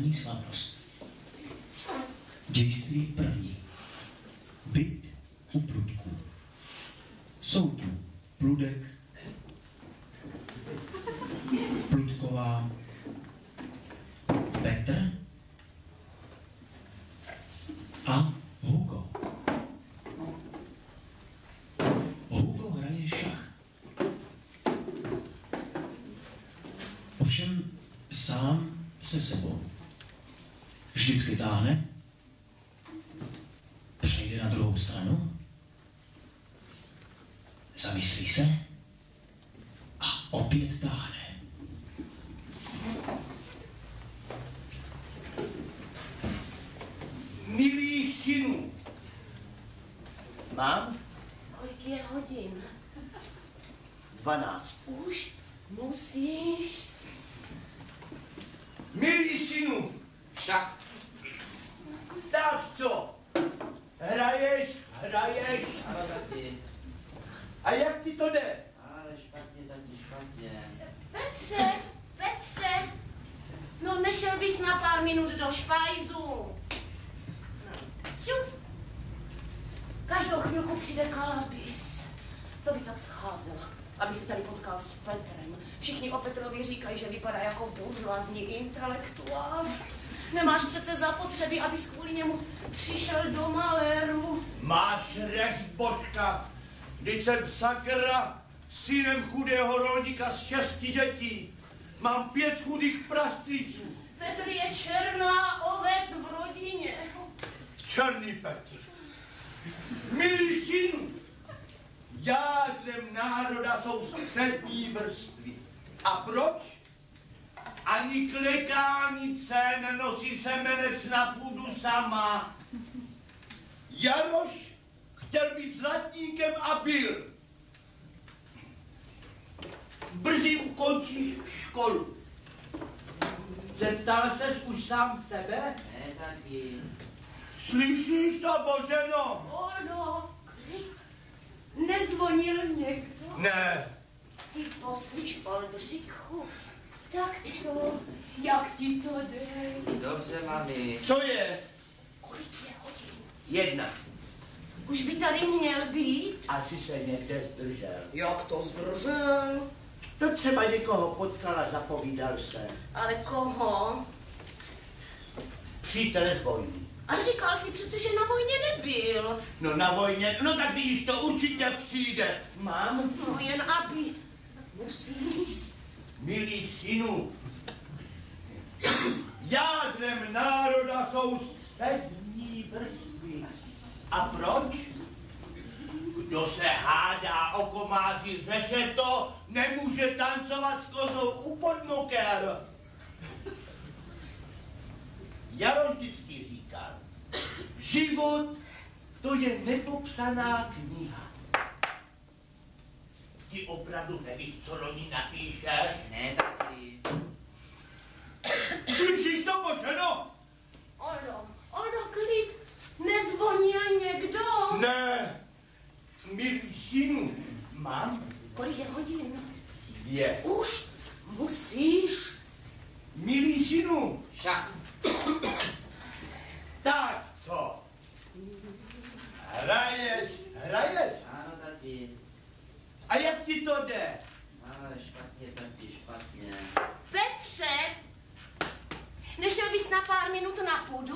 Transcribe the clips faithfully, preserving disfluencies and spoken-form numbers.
ranní slavnost. Dějství první. Byt u prudků. Jsou tu Prudek, Prudková, Petr a Hugo. Hugo hraje šach. Ovšem sám se sebou. Vždycky táhne, přejde na druhou stranu, zamyslí se a opět táhne. Milý synu, mám? Kolik je hodin? Dvanáct. Už musíš. Milý synu, Šach. tak co? Hraješ, hraješ. Ano, tati. A jak ti to jde? Ale špatně, tati, špatně. Petře, Petře, no nešel bys na pár minut do špajzu. Čup. Každou chvilku přijde Kalabis. To by tak scházelo, aby se tady potkal s Petrem. Všichni o Petrovi říkají, že vypadá jako buržoazní intelektuál. Nemáš přece zapotřebí, abys kvůli němu přišel do maléru. Máš recht, Božka. Vždyť jsem sakra synem chudého rolníka z šesti dětí. Mám pět chudých prastrýců. Petr je černá obec v rodině. Černý Petr. Milý synu, jádrem národa jsou střední vrstvy. A proč? Ani klekánice nenosí semenec na půdu sama. Jaroš chtěl být zlatníkem a byl. Brzy ukončíš školu. Zeptal ses už sám sebe? Ne, tati. Slyšíš to, Boženo? Ono, klid. Nezvonil někdo? Ne. Ty poslyš, Oldřichu. Tak co? Jak ti to jde? Dobře, mami. Co je? Kolik je hodin? Jedna. Už by tady měl být? Asi se někde zdržel. Jak to zdržel? To třeba někoho potkal a zapovídal se. Ale koho? Přítele z vojny. A říkal si přece, že na vojně nebyl. No na vojně, no tak vidíš, to určitě přijde. Mám? No jen aby. Musíš. Milý synu, jádrem národa jsou střední vrstvy. A proč? Kdo se hádá o komáři řešeto, nemůže tancovat s kozou u podmoker. Jaroš vždycky říkal, život to je nepopsaná kniha. Ty opravdu nevíš, co do ní napíšeš? Ne, tati. Slyšíš to, Boženo? Ono, ono, klid. Nezvonil někdo? Ne. Milý synu, mám? Kolik je hodin? Dvě. Už musíš. Milý synu, Šach. tak co? Hraješ, hraješ? Ano, tati. A jak ti to jde? Ale špatně, tati, špatně. Petře, nešel bys na pár minut na půdu?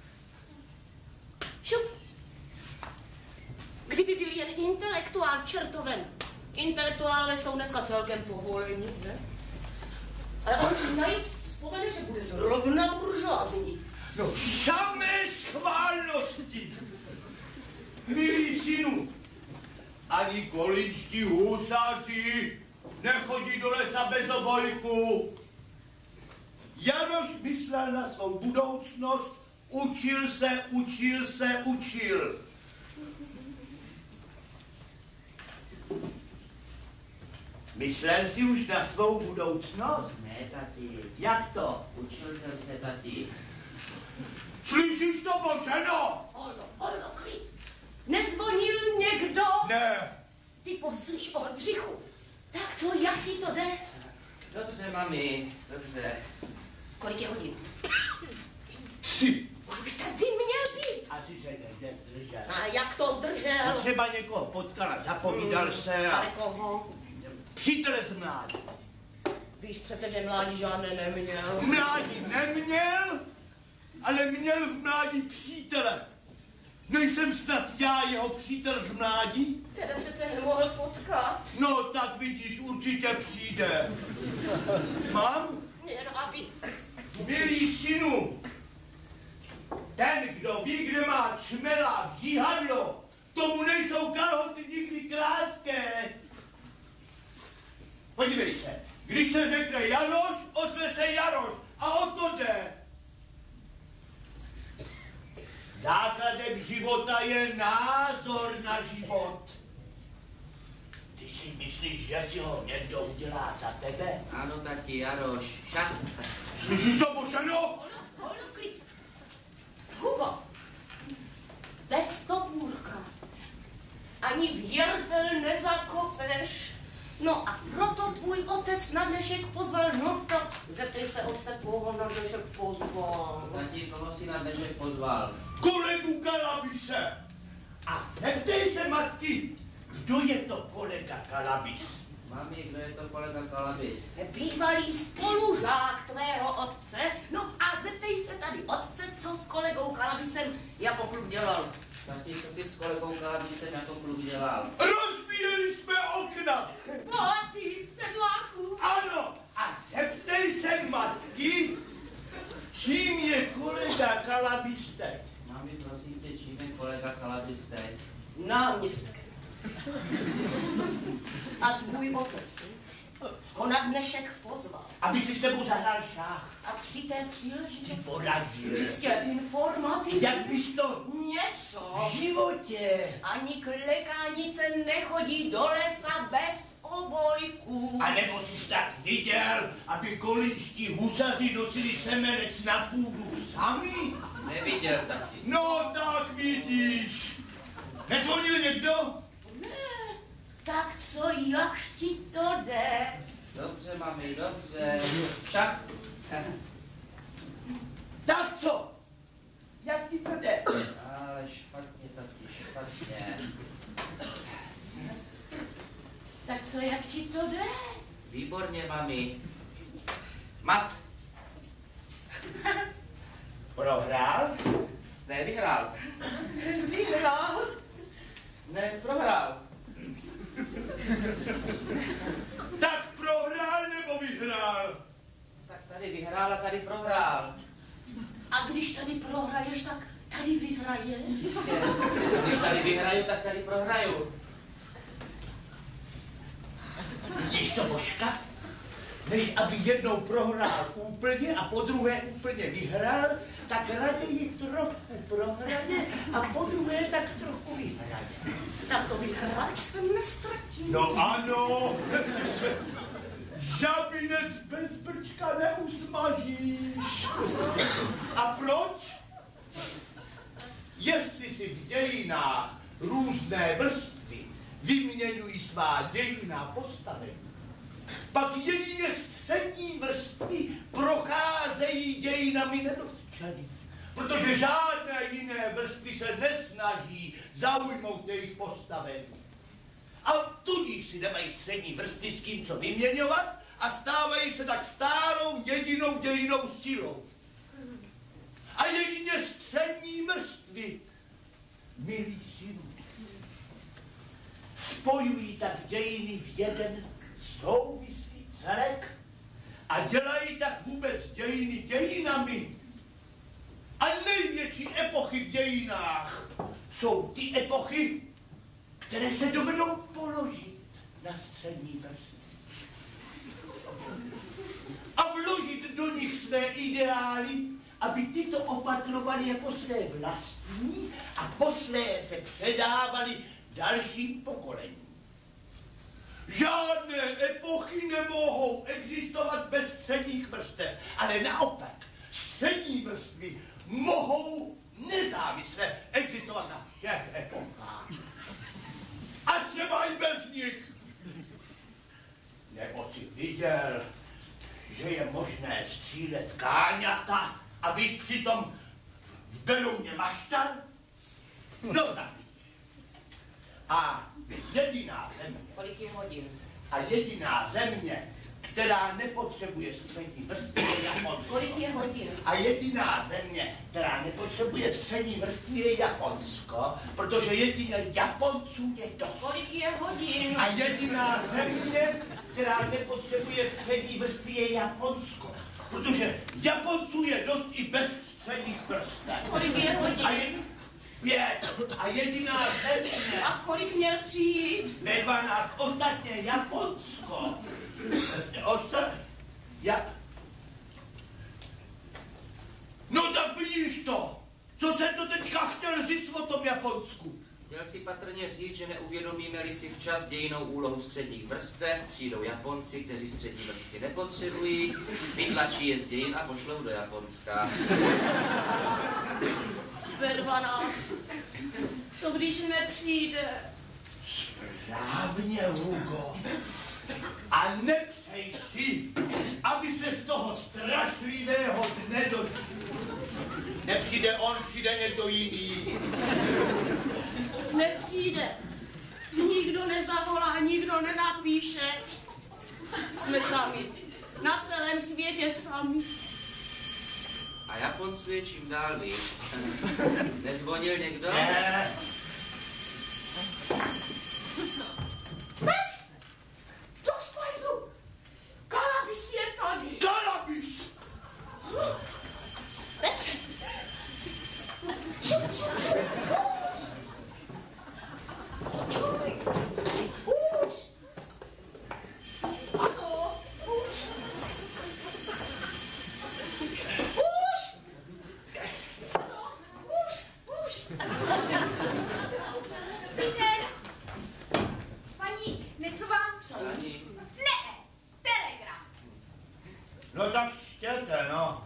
Šup. Kdyby byl jen intelektuál, čertoven. Intelektuálové jsou dneska celkem povolení, ne? Ale on si najít vzpomene, že bude zrovna buržoazní. No, samé schválnosti. Milý synu, ani kolínští husáři nechodí do lesa bez obojku. Jaroš myslel na svou budoucnost, učil se, učil se, učil. Myslel jsi už na svou budoucnost? Ne, tati. Jak to? Učil jsem se, tati. Slyšíš to, Boženo? Ono, ono, klid. Nezvonil někdo? Ne. Ty poslyš, Oldřichu. Tak co, jak ti to jde? Dobře, mami, dobře. Kolik je hodin? Tři. Už by tady měl být. Asi se nezdržel. A jak to zdržel? Třeba někoho potkal a zapovídal Hmm, se a... Ale koho? Přítele z mládí. Víš přece, že mládí žádné neměl. Mládí neměl, ale měl v mládí přítele. Nejsem snad já jeho přítel z mládí? Tebe přece nemohl potkat. No, tak vidíš, určitě přijde. Mám? Jen aby... Milý synu, ten, kdo ví, kde má čmelák, žíhadlo, tomu nejsou kalhoty nikdy krátké. Podívej se, když se řekne Jaroš, ozve se Jaroš a o to jde. Základem života je názor na život. Ty si myslíš, že si ho někdo udělá za tebe? Ano, tati, Jaroš. Šach. Slyšíš to, Boženo? Ono, ono, klid. Hugo, bez topůrka. Ani věrtel nezakopeš. No a proto tvůj otec na dnešek pozval, no tak zeptej se otce, koho na dnešek pozval. Tati, koho si na dnešek pozval? Kolegu Kalabise. A zeptej se matky, kdo je to kolega Kalabis? Mami, kdo je to kolega Kalabis? Bývalý spolužák tvého otce, no a zeptej se tady otce, co s kolegou Kalabisem jako kluk dělal. Tati, co si s kolegou Kalabisem jako kluk dělal? Rozbíjeli jsme okna. No a ty, sedláku. Ano, a zeptej se matky, čím je kolega Kalabis teď? Mami, prosím tě, čím je kolega Kalabis teď? Náměstkem. A tvůj otec ho na dnešek pozval. Aby si s tebou zahrál šach. A při té Ti příležitosti poradil. čistě informativní. Jak bys to Něco. v životě. Ani klekánice nechodí do lesa bez obojků. A nebo jsi snad viděl, aby kolínští husaři nosili semenec na půdu sami? Neviděl, tati. No tak vidíš. Nezvonil někdo? Ne, tak co, jak ti to jde? Dobře, mami, dobře. Šach. Tak co? Jak ti to jde? Ale špatně, tati, špatně. Tak co, jak ti to jde? Výborně, mami. Mat. Prohrál? Ne, vyhrál. Vyhrál? Ne, prohrál. Tak prohrál nebo vyhrál? Tak tady vyhrál a tady prohrál. A když tady prohraješ, tak tady vyhraješ? Jistě. Když tady vyhraju, tak tady prohraju. Vidíš to, Božka? Než aby jednou prohrál úplně a po druhé úplně vyhrál, tak raději trochu prohraje a po druhé tak trochu vyhraje. Takový hráč jsem nestratil. No ano, žabinec bez brčka neusmažíš. A proč? Jestli si v dějinách různé vrstvy vyměňují svá dějinná postavení, pak jedině střední vrstvy procházejí dějinami nedotčený, protože žádné jiné vrstvy se nesnaží zaujmout jejich postavení. A tudíž si nemají střední vrstvy s kým co vyměňovat a stávají se tak stálou jedinou dějinou silou. A jedině střední vrstvy, milí synu, spojují tak dějiny v jeden souvislý celek a dělají tak vůbec dějiny dějinami. A největší epochy v dějinách jsou ty epochy, které se dovedou položit na střední vrstvu. A vložit do nich své ideály, aby tyto opatrovali jako své vlastní a posléze předávali dalším pokolením. Žádné epochy nemohou existovat bez středních vrstev, ale naopak střední vrstvy mohou nezávisle existovat na všech epochách. A třeba i bez nich. Nebo si viděl, že je možné střílet káňata a být přitom v Berouně maštar? No tak. A jediná země. Kolik je hodin? A jediná země, která nepotřebuje střední vrstvy, je Japonsko. Kolik je hodin? A jediná země, která nepotřebuje střední vrstvy, je Japonsko, protože jedině Japonců je dost. Kolik je hodin? A jediná země, která nepotřebuje střední vrstvy, je Japonsko, protože Japonců je dost i bez středních vrstev. Kolik je hodin? A je pět. A jediná země. A v kolik měl přijít? Ve dvanáct. Ostatně Japonsko. Osta... Ja... No tak vidíš to. Co se to teďka chtěl říct o tom Japonsku? Chtěl si patrně říct, že neuvědomíme-li si včas dějinnou úlohu středních vrstev, přijdou Japonci, kteří střední vrstvy nepotřebují, vytlačí je z dějin a pošlou do Japonska. Ve dvanáct. Co když nepřijde? Správně, Hugo. A nepřej si, aby se z toho strašlivého dne dočil. Nepřijde on, přijde někdo jiný. Nepřijde. Nikdo nezavolá, nikdo nenapíše. Jsme sami. Na celém světě sami. A Japonců je čím dál víc. Nezvonil někdo? Ne. Peš! Do špajzu! Kalabis je tady! Kalabis! Petře! Šup, šup, šup! Čuj! Už! Ano, už! Už! Ano, už, už! Víte, paní, nesu vám co? Ani. Ne, telegram. No tak štěte, no.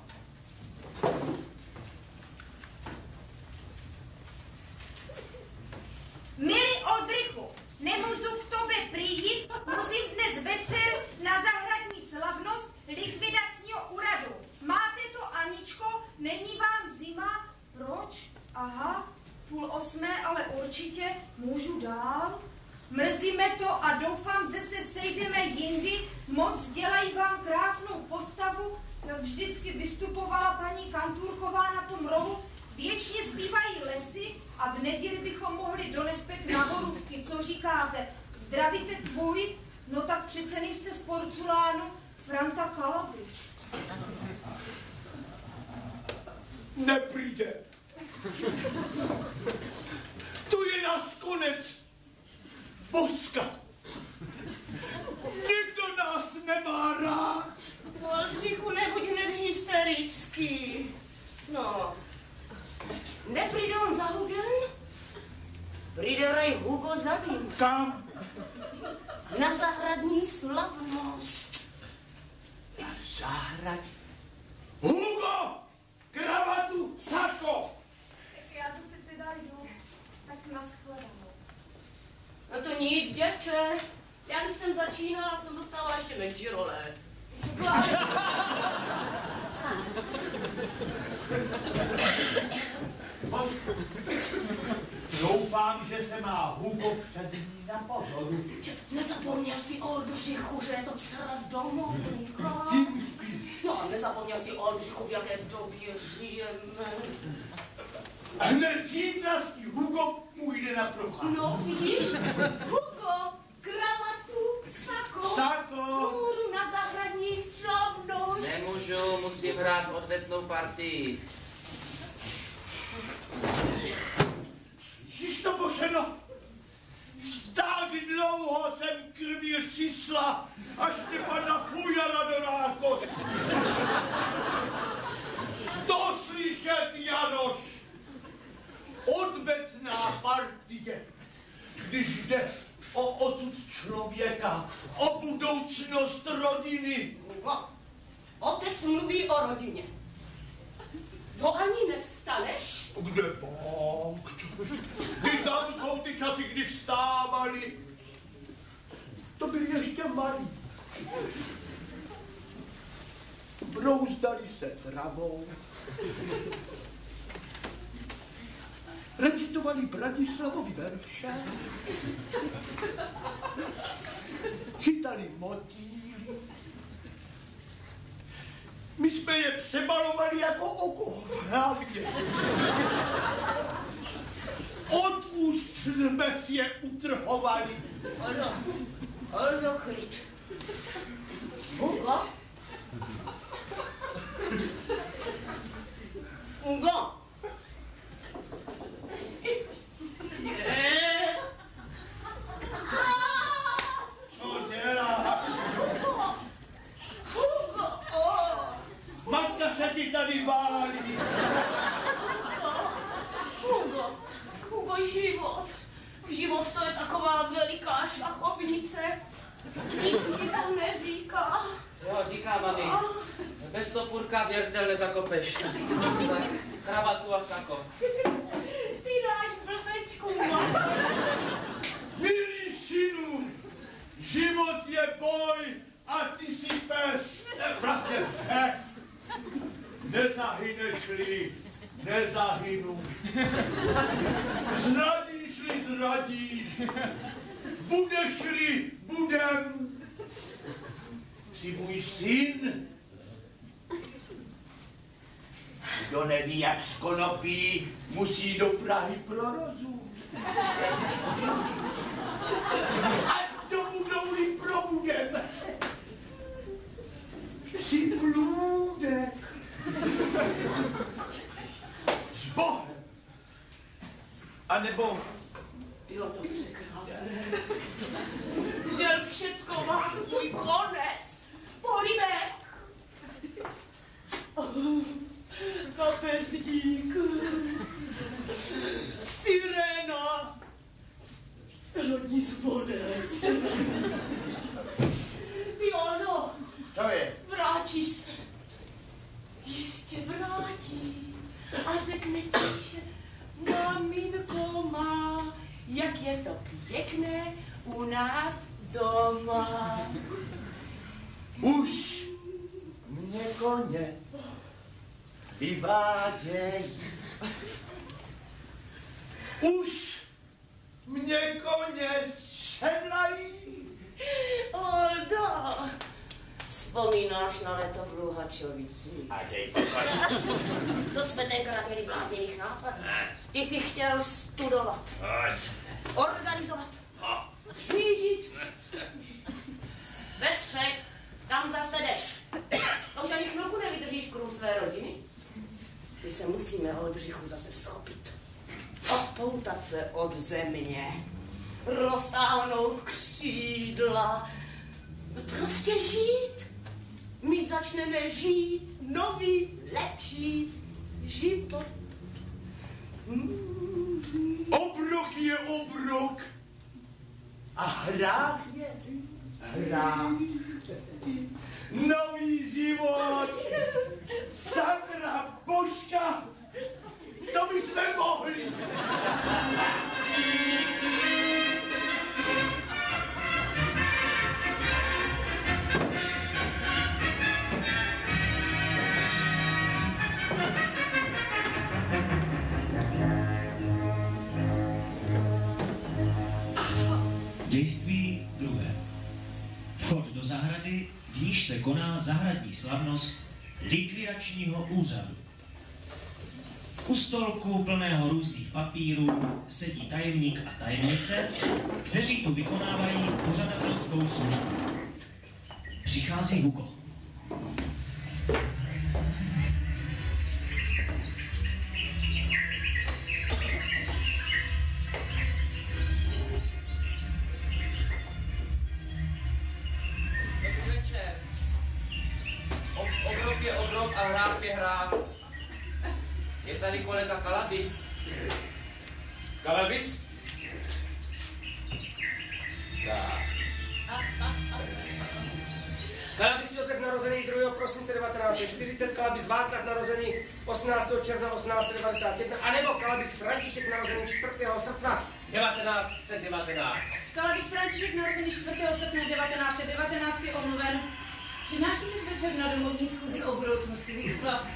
Milý Oldrichu, nemůžu k tobě přijít, musím dnes večer na zahradní slavnost likvidacního úradu. Máte to, Aničko? Není vám zima? Proč? Aha, půl osmé, ale určitě můžu dál. Mrzíme to a doufám, že se sejdeme jindy. Moc dělají vám krásnou postavu, jak vždycky vystupovala paní Kantůrková na tom rohu. Věčně zbývají lesy a v neděli bychom mohli donést pět na Horůvky. Co říkáte? Zdravíte tvůj? No tak přece nejste z porculánu Franta Kalabis. Nepřijde. To je nás konec. Boska. Nikdo nás nemá rád. Oldřichu, nebuď hned hysterický. No, nepřijde on za Hugem? Přijde raj Hugo za ním. Kam? Na zahradní slavnost. Na zahrad. Hugo! Kravatu, sako! Tak já zase teda jdu. Tak nashledanou. No to nic, děvče. Já když jsem začínala, jsem dostávala ještě menší role. Doufám, že se má Hugo před ní na pozoru. Nezapomněl si, Oldřichu, že je to dcera domovníka. Tím spíš. No, nezapomněl si, Oldřichu, v jaké době žijeme. Hned zítra s tím Hugo mu jde na procházku. No, vidíš? Hugo, kravatu, sako. Sako. Zůru na zahradní slavnost. Nemůžu, musím hrát odvetnou partii. Slyšíš to, Boženo? Tak dlouho jsem krmil čísla, až mě pana fujala do nákos. To slyšet, Janoš. Odvetná partie, když jde o osud člověka, o budoucnost rodiny. No, otec mluví o rodině. To ani nevstaneš? Kde Bůh? Ty tam jsou ty časy, kdy vstávali. To byli ještě malí. Brouzdali se travou, Recitovali Branislavovi verše, chytali motýly. My jsme je přemalovali jako oko v hlavě. Od úst jsme si je utrhovali. Oldo, Oldo, klid. Hugo? Hugo? Je. Co děláš? Hugo, oh. Matka se ti tady válí. Hugo, Hugo, život. Život to je taková veliká šachovnice. Nic mi to neříká. Jo, říká mami. Bez topůrka věrtel nezakopeš. Tak, kravatu a sako. Ty dáš blbečku, mamo. Milý synu, život je boj a ty si pes. Vlastně pes. Nezahyneš-li, nezahynu. Zradíš-li, zradíš. Budeš-li, budem. Jsi můj syn. Kdo neví, jak z konopí, musí do Prahy pro rozum. A to budou-li probudem. Jsi blůdek. S Bohem. A nebo... Bylo to překrásné. Že všecko má svůj konec. Polibek. Kapesník. Sirena. Rodní zvonec. Ty Oldo. Co je? Vrátí se. Jistě vrátí. A řekne ti, že maminko má, jak je to pěkné u nás doma. Už mě koně vyvádějí. Už mě koně sedlají. Oldo, vzpomínáš na leto v Luhačovici? A dej pokaž. Co jsme tenkrát měli bláznivý nápad? Ty jsi chtěl studovat, organizovat, řídit. Petře, kam zase jdeš? To už ani chvilku nevydržíš v kruhu své rodiny. My se musíme Oldřichu zase vzchopit. Odpoutat se od země. Roztáhnout křídla. Prostě žít. My začneme žít nový, lepší život. Mm. Obrok je obrok. A hrách je hrách. Nový život. Sakra božka. To bychom mohli. Dějství druhé. Vchod do zahrady, v níž se koná zahradní slavnost likvidačního úřadu. U stolku plného různých papírů sedí tajemník a tajemnice, kteří tu vykonávají pořadatelskou službu. Přichází Hugo. Dobrý večer. O- obrok je obrok a hrách je hrách. Je tady kolega Kalabis. Kalabis? Tak. Kalabis Josef narozený druhého prosince devatenáct set čtyřicet, Kalabis Václav narozený osmnáctého června osmnáct set devadesát jedna, anebo Kalabis František narozený čtvrtého srpna devatenáct set devatenáct. Kalabis František narozený čtvrtého srpna devatenáct set devatenáct je omluven. Přináší dnes večer na domovní schůzi o budoucnosti lidstva.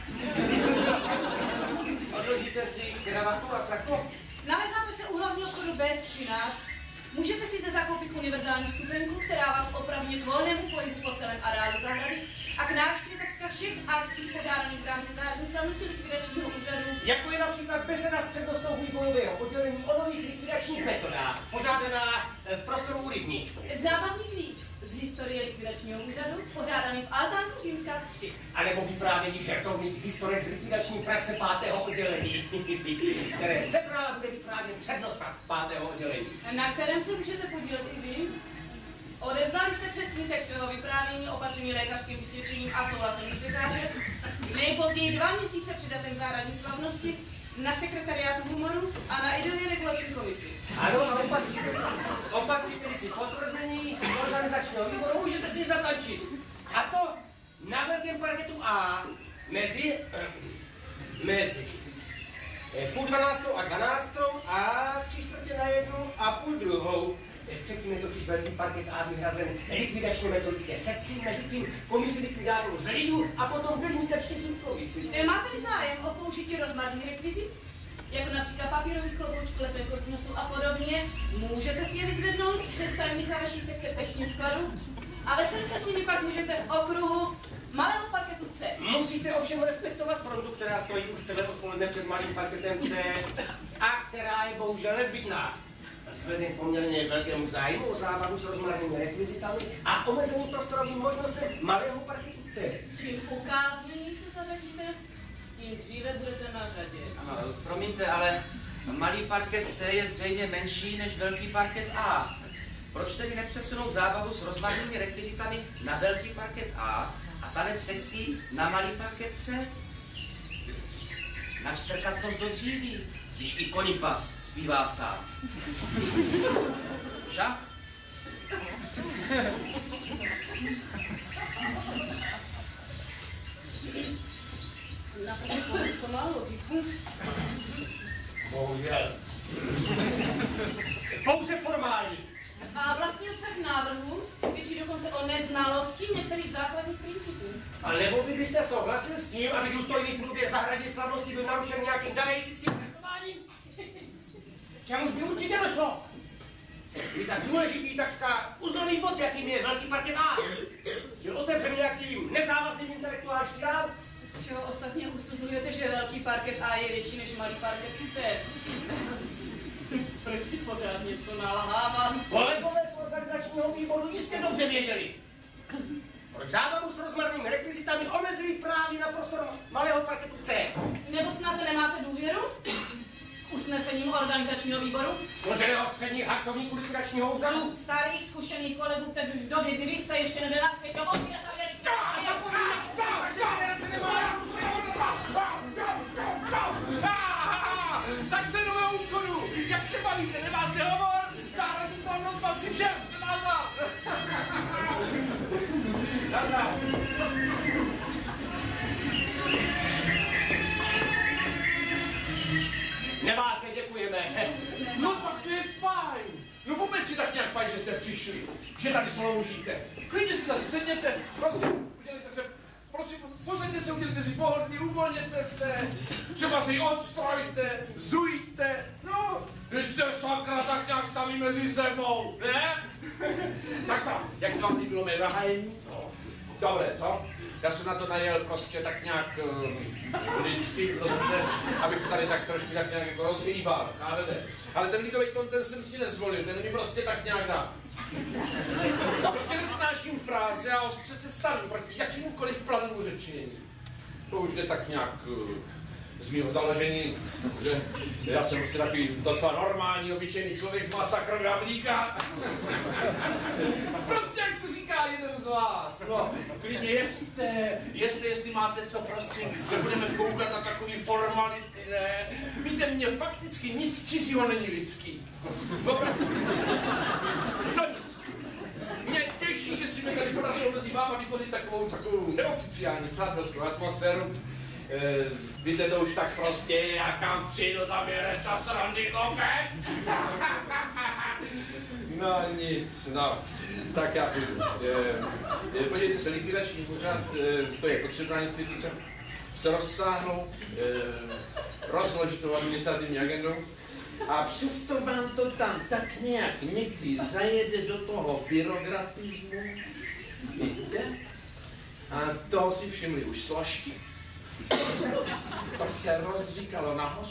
Odložíte si kravatu a sako? Navezáte se u hlavního vchodu bé třináct. Můžete si zde zakoupit univerzální vstupenku, která vás opravňuje k volnému pohybu po celém areálu zahrady a k návštěvě takřka všech akcí pořádaných v rámci zahradní slavnosti likvidačního úřadu. Jako je například beseda s přednostou vývojového oddělení o nových likvidačních metodách, pořádaná v prostoru u rybníčku. Zábavný kvíz z historie likvidačního úřadu, pořádaný v altánku Římská tři. A nebo vyprávění žertovných historek z likvidační praxe pátého oddělení, které sebrala bude vyprávět přednosta pátého oddělení. Na kterém se můžete podílet i vy? Odevzdali jste přesný text svého vyprávění, opatření lékařským vysvědčením a souhlasem vysvětáře, nejpozději dva měsíce před datem zahradní slavnosti, na sekretariátu humoru a na ideově regulační komisi. Ano, a opatříte, opatříte si potvrzení organizačního výboru, můžete si zatančit. A to na velkém parketu A mezi, eh, mezi eh, půl dvanáctou a dvanáctou a tři čtvrtě na jednu a půl druhou. Předtím je totiž velký parket A vyhrazen likvidačně metodické sekci, mezi tím komisi likvidátorů z lidu a potom delimitační subkomisi. Máte-li zájem o použití rozmarných rekvizit, jako například papírových kloboučků, lepek proti nosu a podobně, můžete si je vyzvednout přes tajemníka vaší sekce v sekčním skladu a veselit se s nimi pak můžete v okruhu malého parketu C. Musíte ovšem respektovat frontu, která stojí už celé odpoledne před malým parketem C a která je bohužel nezbytná. Vzhledem poměrně velkému zájmu o zábavu s rozmarnými rekvizitami a omezeným prostorovým možnostem malého parketu C. Čím ukázněji se zařadíte, tím dříve budete na řadě. Ano, promiňte, ale malý parket C je zřejmě menší než velký parket A. Proč tedy nepřesunout zábavu s rozmarnými rekvizitami na velký parket A a tanec sekcí na malý parket C? Načstrkatnost do dříví, když i Konipas zpívá sám. Šach? Na první pohled to má logiku. Bohužel. Pouze formální. A vlastní obsah návrhu svědčí dokonce o neznalosti některých základních principů. A nebo vy byste souhlasil s tím, aby důstojný průběh zahradní slavnosti byl narušen nějakým dadaistickým trénováním? Čemuž by určitě došlo? Je tak důležitý takřka uzlový bod, jakým je velký parket A. Je otevřen nějakým nezávazným intelektuálním rám. Z čeho ostatně usuzujete, že velký parket A je větší než malý parket C? Proč si pořád něco nalhávat? Kolegové z organizačního výboru jistě dobře věděli. Proč zábavu s rozmarnými rekvizitami omezili právě na prostor malého parketu C? Nebo snad nemáte důvěru? Usnesením organizačního výboru? Složeného z předních harcovníků likvidačního úřadu? Starých zkušených kolegů, kteří už v době, kdy vy jste ještě nebyli na světě, opět a věc. Tak se nového úkolu, jak se bavíte, nemá zde hovor? Zahradní slavnost patří všem, nazdar! Nazdar! Nebás, neděkujeme. No tak to je fajn. No vůbec si tak nějak fajn, že jste přišli, že tady sloužíte. Klidně si zase sedněte, prosím, udělejte se, prosím, posaďte se, udělejte si pohodlně, uvolněte se, třeba si odstrojte, zujte, no, když jste sakra tak nějak sami mezi sebou, ne? Tak co, jak se vám líbilo mé zahájení? No, dobré, co? Já jsem na to najel prostě tak nějak uh, lidsky, protože, abych to tady tak trošku tak nějak jako rozhýbal, chápete? Ale ten lidový kontent jsem si nezvolil, ten mi prostě tak nějak dá. Já prostě nesnáším fráze a ostře se stanu proti jakýmukoliv planému řečnění. To už jde tak nějak uh, z mého založení, že já jsem prostě takový docela normální, obyčejný člověk z masakru Gamlíka. Prostě jak se říká jeden z vás, no, klidně jeste, jeste, jestli máte co, prosím, že budeme koukat na takový formality, ne? Víte, mně fakticky nic cizího není lidský. Dobrá? No nic. Mě těší, že si mi tady podařilo mezi váma vytvořit takovou, takovou neoficiální přátelskou atmosféru. E, víte to už tak prostě, jak kam přijdu, tam je čas srandy kopec. No nic, no, tak já půjdu. E, podívejte se, likvidační úřad, e, to je potřebná instituce s rozsáhlou, e, rozložitou administrativní agendou a přesto vám to tam tak nějak někdy zajede do toho byrokratismu, víte? A toho si všimli už složky. To se rozříkalo nahoře.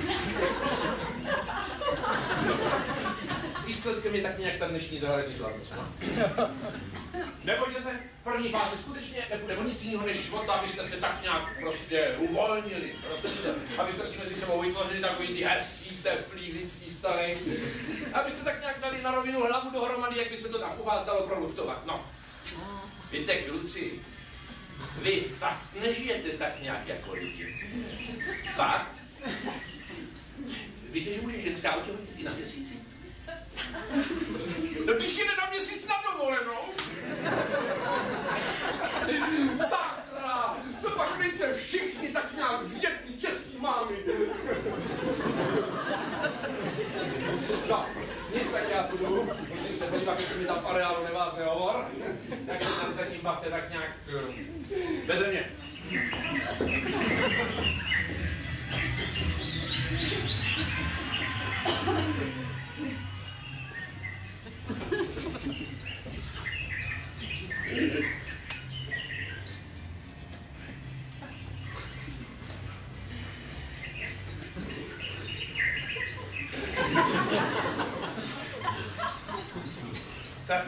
Výsledkem je tak nějak ta dnešní zahradní slavnost, no? Nebojte se, v první fázi skutečně nepůjde o nic jiného, než o to, abyste se tak nějak prostě uvolnili, rozumíte? Abyste si mezi sebou vytvořili takový ty hezký, teplý, lidský vztahy. Abyste tak nějak dali na rovinu hlavu dohromady, jak by se to tam u vás dalo proluftovat, no. Víte, kluci, vy fakt nežijete tak nějak jako lidi. Fakt? Víte, že může ženská otěhotnit i na měsíci? No když jede na měsíc na dovolenou? Sakra! Co pak nejste všichni tak nějak zdětní český mámy? No, nic, tak já půjdu. Musím se podívat, jestli mi tam v areálu nevázne hovor. Tak se tam zatím bavte tak nějak beze mě. Tak.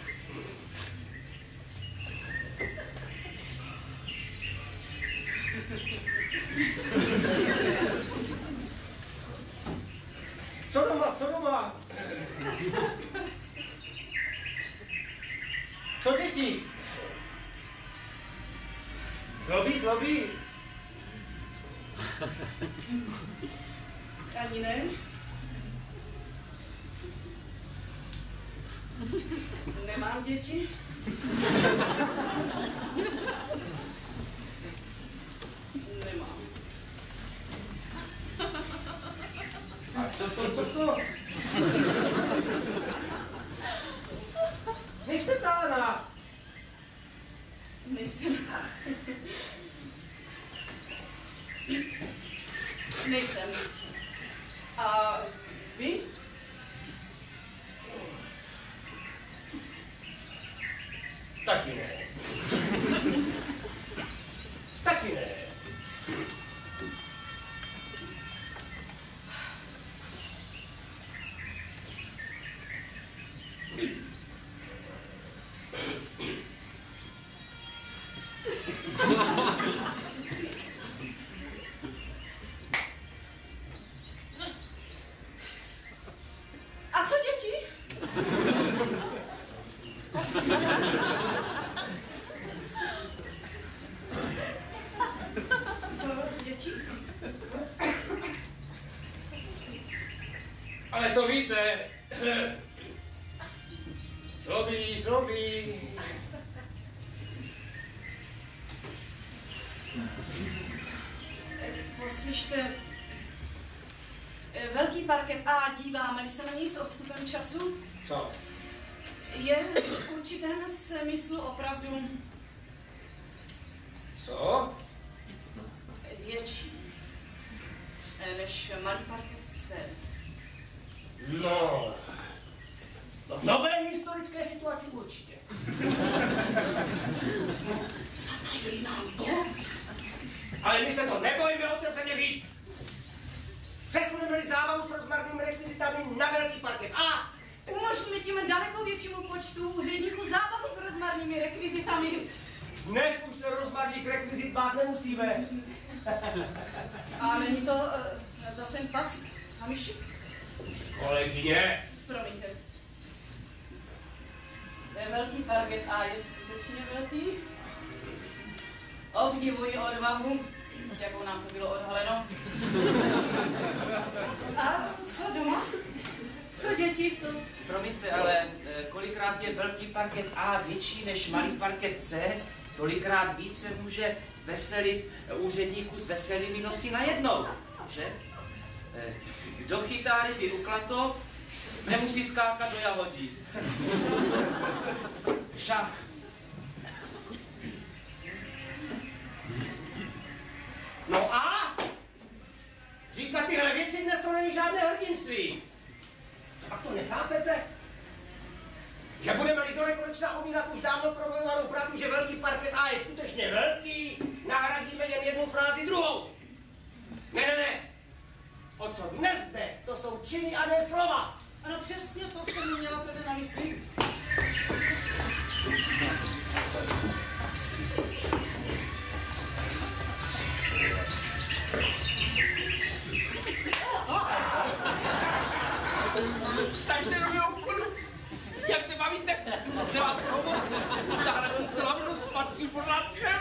Co doma, co doma? Co děti? Zlobí, zlobí. Ani ne. Nemám děti. Nemám. A co to, co to? Nejste tána. Nejsem. Nejsem. A vy? Taky ne. Taky ne. A co děti? Co děti? Ale to víte. Zlobí, zlobí. Poslyšte, velký parket A, díváme se na něj s odstupem času, Co? je v určitém smyslu opravdu Co? větší než malý parket C. No. No v nové historické situaci určitě. Zatají nám to? Ale my se to nebojíme otevřeně říct. Přesuneme-li zábavu s rozmarnými rekvizitami na velký parket A. Umožníme tím daleko většímu počtu úředníků zábavu s rozmarnými rekvizitami. Dnes už se rozmarných rekvizit bát nemusíme. A není to uh, zase pas a myši? Kolegyně. Promiňte. Ten velký parket A je skutečně velký. Obdivuji odvahu, s jakou nám to bylo odhaleno. A co doma? Co děti, co? Promiňte, ale eh, kolikrát je velký parket A větší než malý parket C? tolikrát více může veselit úředníků s veselými nosy najednou, že? Kdo chytá ryby u Klatov, nemusí skákat do jahodí. Šach. No a? Říkat tyhle věci dnes to není žádné hrdinství. Co pak to nechápete? Že budeme-li do nekonečna omílat už dávno probojovanou pravdu, že velký parket A je skutečně velký, nahradíme jen jednu frázi druhou. Ne, ne, ne. O co dnes jde, to jsou činy a ne slova. Ano, přesně to jsem měla právě na mysli. Tak se do mého obchodu. Jak se bavíte? Nemá komu? Zahradní slavnost patří pořád všem.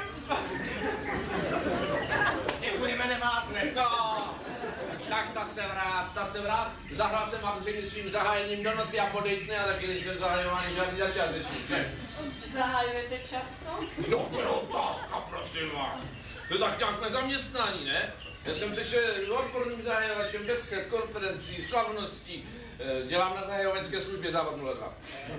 Děkujeme, nevázne. No, tak ta se vrát, ta se vrát. Zahrál jsem vám zřejmě svým zahájením do noty a podejtne, a taky nejsem zahajovaný žádný začátečník, že? Zahajujete často? No, to je otázka, prosím vás. To je tak nějak nezaměstnání, ne? Já jsem přečel odborným zahajovačem besed, konferencí, slavností. Dělám na zahajovačské službě závod nula dva.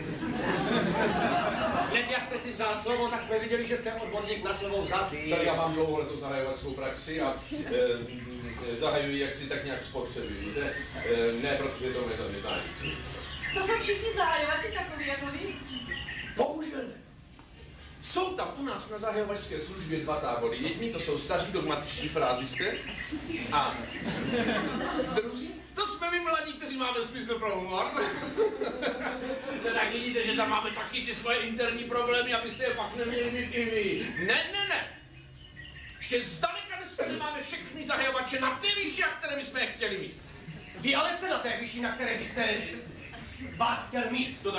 Hned jak jste si vzal slovo, tak jsme viděli, že jste odborník na slovo vzatý. Tak já mám dlouholetou zahajovačskou praxi a e, zahajuji jaksi tak nějak spotřeby, víte? E, ne, protože to je zaměstnání. To jsou všichni zahajovači takový jako vy? Bohužel ne. Jsou tam u nás na zahajovačské službě dva tábory. Jedni to jsou staří dogmatičtí frázisté a druzí, to jsme my mladí, kteří máme smysl pro humor. No tak vidíte, že tam máme taky ty svoje interní problémy, abyste je pak neměli mít i vy. Ne, ne, ne. Ještě zdaleka dneska nemáme všechny zahajovače na ty výši, na které bychom je chtěli mít. Vy ale jste na té výši, na které byste vás chtěl mít. To tak...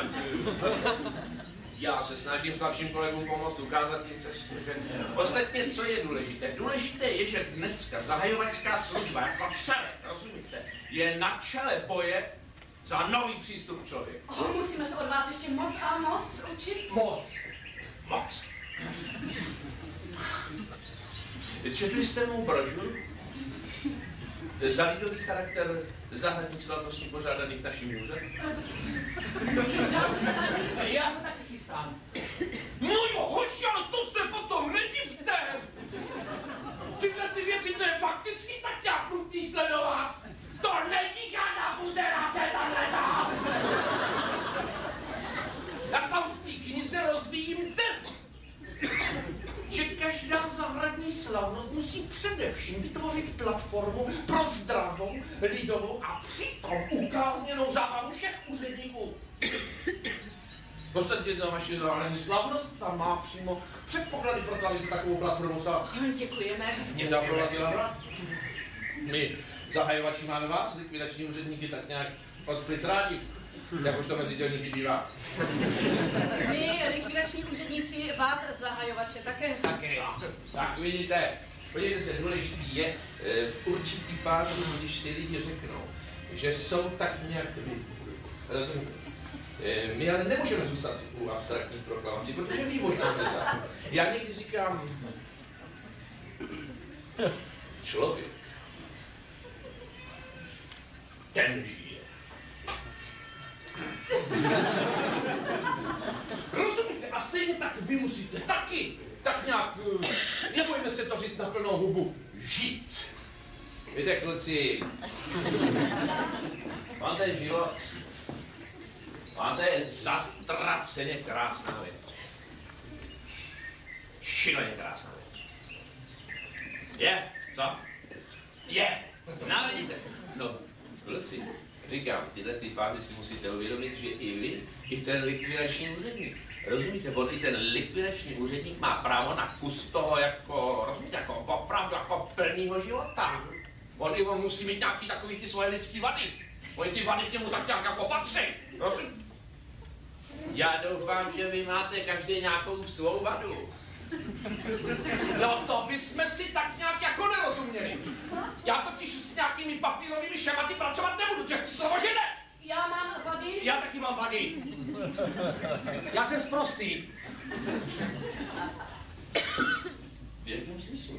Já se snažím slabším kolegům pomoct, ukázat jim cestu. Ostatně, co je důležité? Důležité je, že dneska zahajovačská služba jako celé, rozumíte, je na čele boje za nový přístup člověka. Oh, musíme se od vás ještě moc a moc učit. Moc. Moc. Četli jste mou brožuru? Za lidový charakter zahradních slavností pořádaných naším úřadem? Já se taky chystám. No jo, hoši, ale to se potom nedivte! Tyhle ty věci, to je fakticky tak nějak nutný sledovat. To není žádná buzerace, tahleta! Já tam v té knize rozvíjím tezi, že každá zahradní slavnost musí především vytvořit platformu pro zdravou, lidovou a přitom ukázněnou zábavu všech úředníků. Ostatně ta naše zahradní slavnost tam má přímo předpoklady pro to, aby se takovou platformu stala. Děkujeme. Mě zaprovatila. My zahajovači máme vás, likvidační úředníky, tak nějak od plic rádi. Jak už to mezi dělníky bývá. My, likvidační úředníci, vás zahajovače také. Také. Tak vidíte, podívejte se, důležitý je v určitý fázi, když si lidi řeknou, že jsou tak nějak lidi. Rozumíte? My ale nemůžeme zůstat u abstraktních proklamací, protože vývoj nám nedá. Já někdy říkám, člověk, ten žije. Rozumíte? A stejně tak vy musíte taky, tak nějak, nebojme se to říct na plnou hubu, žít. Víte, kluci, máte život, máte zatraceně krásná věc. Šíleně krásná věc. Je, co? Je. No, vidíte. No, kluci, říkám, tyhle ty fáze si musíte uvědomit, že i vy, i ten likvidační úředník. Rozumíte, on i ten likvidační úředník má právo na kus toho jako, rozumíte, jako opravdu jako plnýho života. On i on musí mít nějaký takový ty svoje lidský vady. Oni ty vady k němu tak nějak jako patří. Rozumíte? Já doufám, že vy máte každý nějakou svou vadu. No to bychom si tak nějak jako nerozuměli. Já totiž s nějakými papírovými šematy pracovat nebudu, čestný slovo, že ne? Já mám vady. Já taky mám vady. Já jsem sprostý. smí.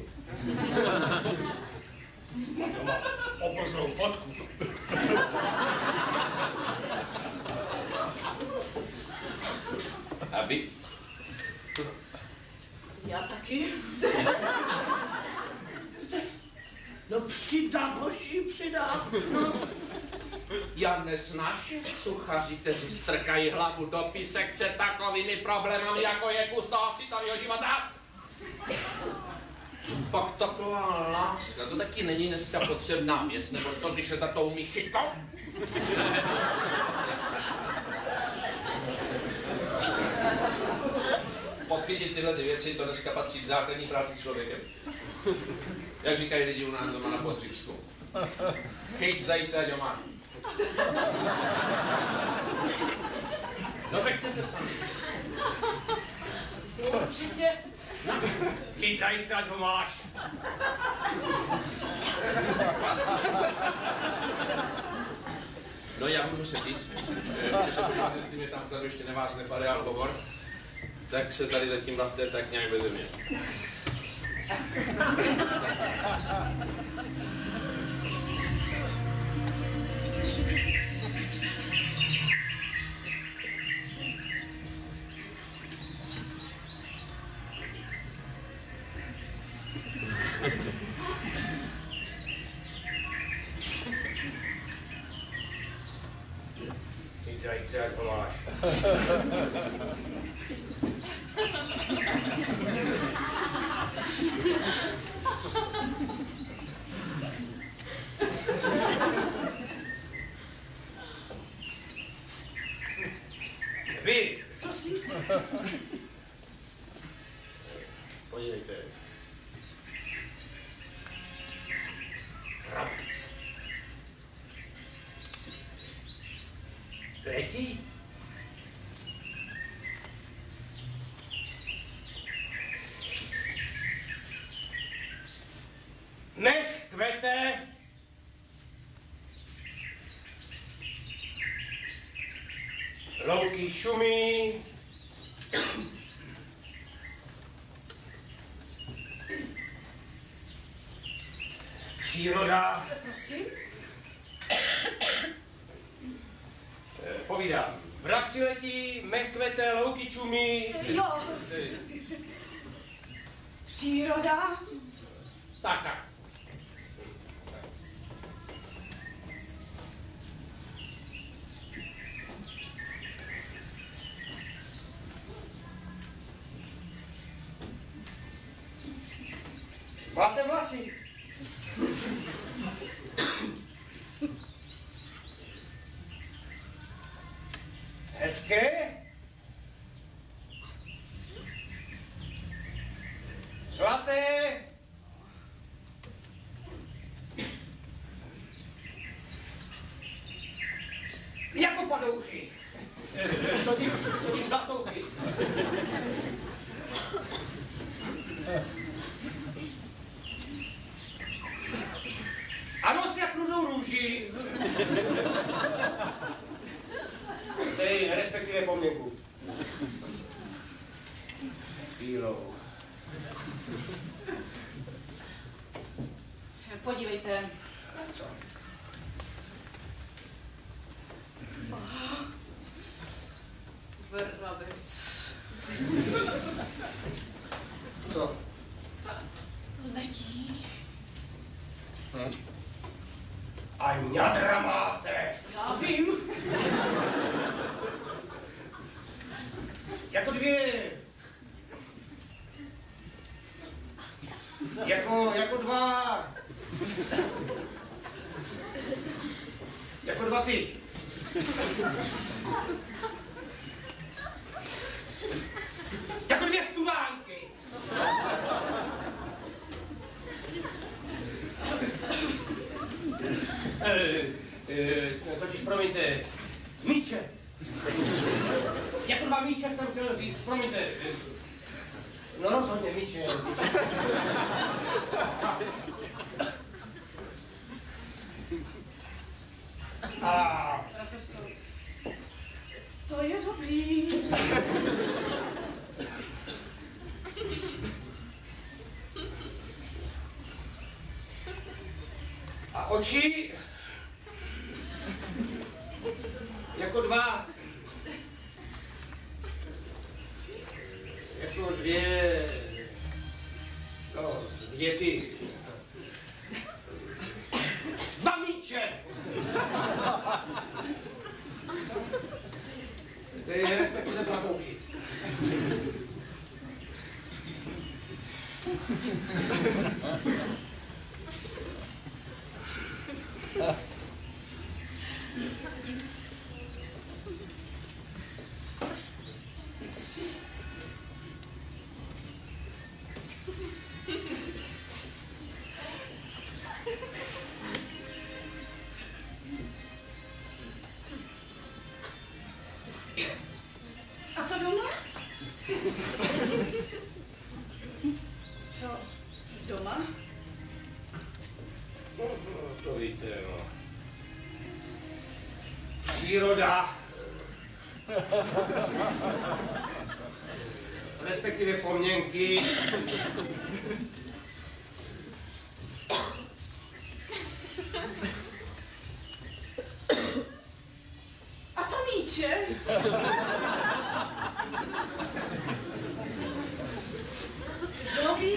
Mám doma oplzlou fotku. A vy? Já taky. No přidat, hoši, přidat. No. Já nesnáším suchaři, kteří strkají hlavu do písek před takovými problémami, jako je kus toho citového života. Pak taková láska, to taky není dneska potřebná věc, nebo co, když se za to umí chytnout? Podchytit tyhle ty věci, to dneska patří k základní práci s člověkem. Jak říkají lidi u nás doma na Podříbsku. Chyť zajíce, ať ho má. No řekněte sami. Určitě. Chyť zajíce, ať ho máš. No já budu muset jít. Chci se podívat, jestli mě tam vzadu ještě nevásne v areál hovor. Tak se tady zatím bavte tak nějak beze mě. Chyť zajíce, ať ho máš. Vy! Prosím. Podívejte. Krabic. Letí? Nech kvete. Louky šumí. Příroda. Prosím. Povídám. Vrabci letí, mech kvete, louky čumí. Jo. Příroda. Tak, tak. Máte vlasy. Hezké. Zlaté. Jako padouchy. Totiž, totiž zlatouchy. A nos jak rudou růži. Tej, respektive poměrku. Bílou. Podívejte. Co? Vrabec. Co? Letí. Hm? A ňadra máte. Já vím. Jako dvě. Jako, jako dva. Jako dva ty. Jako dvě studánky. E, e, totiž, promiňte, míče. Jako dva míče jsem chtěl říct, promiňte. No rozhodně míče. míče. A... To je dobrý. oči jako dva, jako dvě, no, dvě ty, dva míče. To je respektive platouky. A co doma? Co doma? No, to víte, no. Příroda. Respektive pomněnky. A co míče? Zlobí?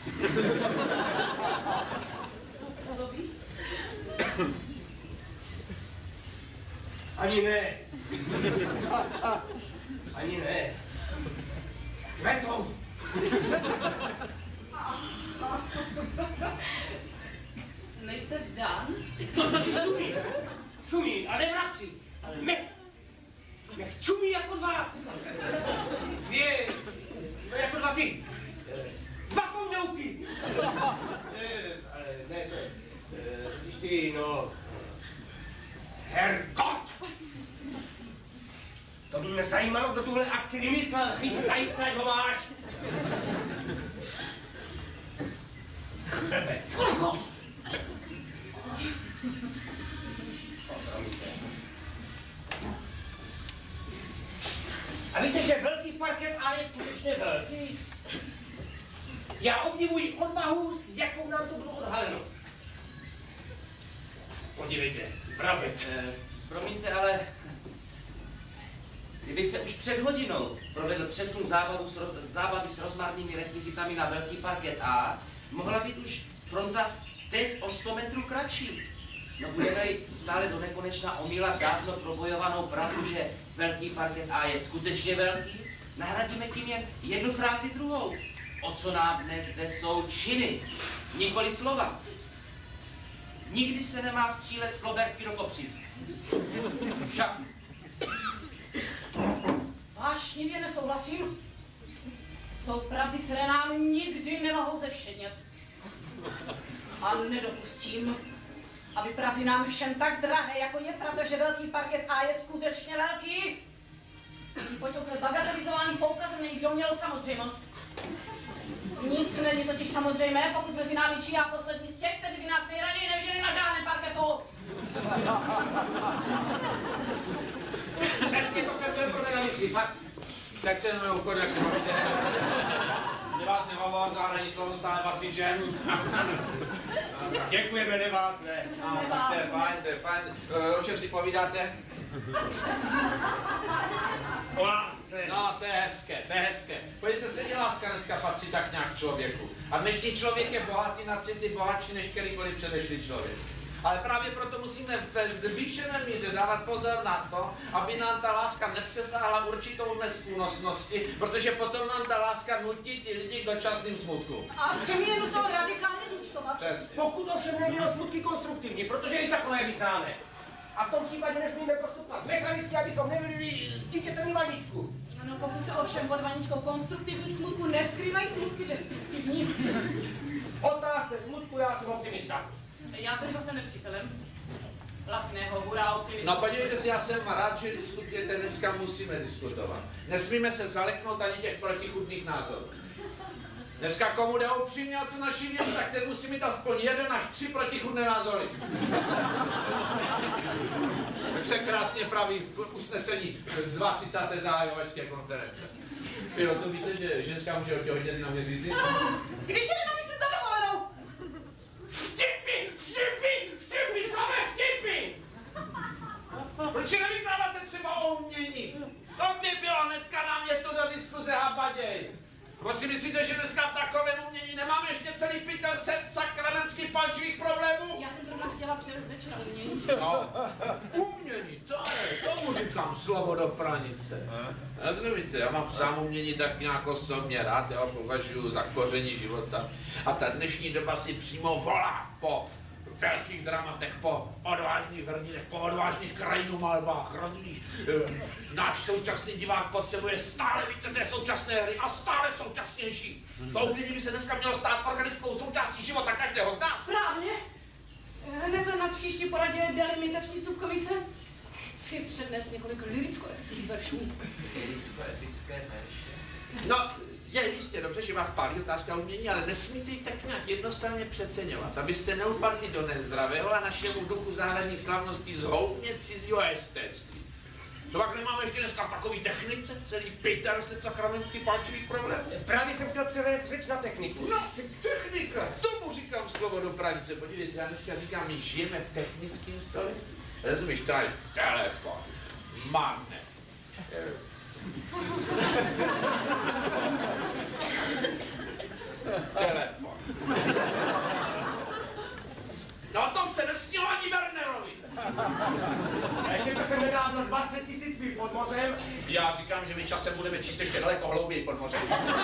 Zlobí? Ani ne. Ani ne. Kvetou. Nejste vdán? To totiž šumí. Šumí, ale vrabci. Ale mech. Mech čumí jako dva. Dvě. No jako dva ty. Dva pomňouky. Ne, ale ne, to je. Když ty, no. Hergot. To by mě zajímalo, kdo tuhle akci vymyslel. Chyť zajíce, jak ho máš. Hrbec. A víte, že velký parket A je skutečně velký? Já obdivuji odvahu, s jakou nám to bylo odhaleno. Podívejte, vrabec. Eh, promiňte, ale kdyby se už před hodinou provedl přesun zábavu s roz, zábavy s rozmarnými rekvizitami na velký parket A, mohla být už fronta teď o sto metrů kratší. No budeme-li stále do nekonečna omílat dávno probojovanou pravdu, že velký parket A je skutečně velký, nahradíme tím jen jednu frázi druhou. O co nám dnes zde jsou činy, nikoli slova. Nikdy se nemá střílet z flobertky do kopřiv. Šaf. Vášnivě nesouhlasím. Jsou pravdy, které nám nikdy nemohou zevšednět. A nedopustím, aby pravdy nám všem tak drahé, jako je pravda, že velký parket A je skutečně velký. Počukne bagatelizovaný poukazem na jejich domnělou samozřejmost. Nic není totiž samozřejmé, pokud mezi námi číhá poslední z těch, kteří by nás nejraději neviděli na žádném parketu. Přesně to jsem chtěl pro na mysli, fakt. Tak se jenom obchod, jak se bavíte. Mě vás nebavá, zahraniční slovo stále patří žen. Děkujeme, ne vás, ne. No, tak to je fajn, to je fajn. O čem si povídáte? O lásce. No, to je hezké, to je hezké. Podívejte se, i láska dneska patří tak nějak k člověku. A dnešní člověk je bohatý na city, bohatší než kterýkoliv předešlý člověk. Ale právě proto musíme ve zvýšené míře dávat pozor na to, aby nám ta láska nepřesáhla určitou mez únosnosti, protože potom nám ta láska nutí ty lidi k dočasným smutkům. A s těmi je nutno radikálně zúčtovat. Přesně. Pokud ovšem nejde o smutky konstruktivní, protože i takové vyznáme. A v tom případě nesmíme postupovat mechanicky, abychom nevylili z dítětem vaničku. Ano, pokud se ovšem pod vaničkou konstruktivních smutků neskrývají smutky destruktivní. Otázce smutku, já jsem optimista. Já jsem zase nepřítelem laciného hurá optimismu. No podívejte si, já jsem rád, že diskutujete, dneska musíme diskutovat. Nesmíme se zaleknout ani těch protichůdných názorů. Dneska komu jde upřímně o tu naši věc, tak ten musí mít aspoň jeden až tři protichůdné názory. Tak se krásně praví v usnesení třicáté druhé zájovské konference. Jo, to víte, že ženská může otěhotnět na měsíci? Když je nemám se s dovolenou! Vtipy, vtipy, vtipy! celý pytel set sakramensky palčivých problémů? Já jsem zrovna chtěla převést řeč na umění. No, umění, to je, tomu říkám slovo do pranice. Rozumíte, já mám sám umění tak nějak osobně rád, já ho považuji za koření života. A ta dnešní doba si přímo volá po velkých dramatech, po odvážných vrninech, po odvážných krajinomalbách, rozumíš? Náš současný divák potřebuje stále více té současné hry a stále současnější. To umění by se dneska mělo stát organickou součástí života každého z nás. Správně. Hned na příští poradě delimitační subkomise chci přednést několik liricko-epických veršů. Liricko-epické verše? No, je jistě dobře, že vás pálí otázka umění, ale nesmíte ji tak nějak jednostranně přeceňovat, abyste neupadli do nezdravého a našemu duchu zahradních slavností zhoubně cizího estéctví. To pak nemáme ještě dneska v takové technice, celý pytel se sakramentsky palčivých problémů. Právě jsem chtěl převést řeč na techniku. No, te technika, tomu říkám slovo do pranice. Podívej se, já dneska říkám, my žijeme v technickém stole. Rozumíš, tady telefon, magnet, telefon. No o tom se nesnilo ani Wernerovi. Četl jsem nedávno dvacet tisíc mil pod mořem. Já říkám, že my časem budeme číst ještě daleko hlouběji pod mořem.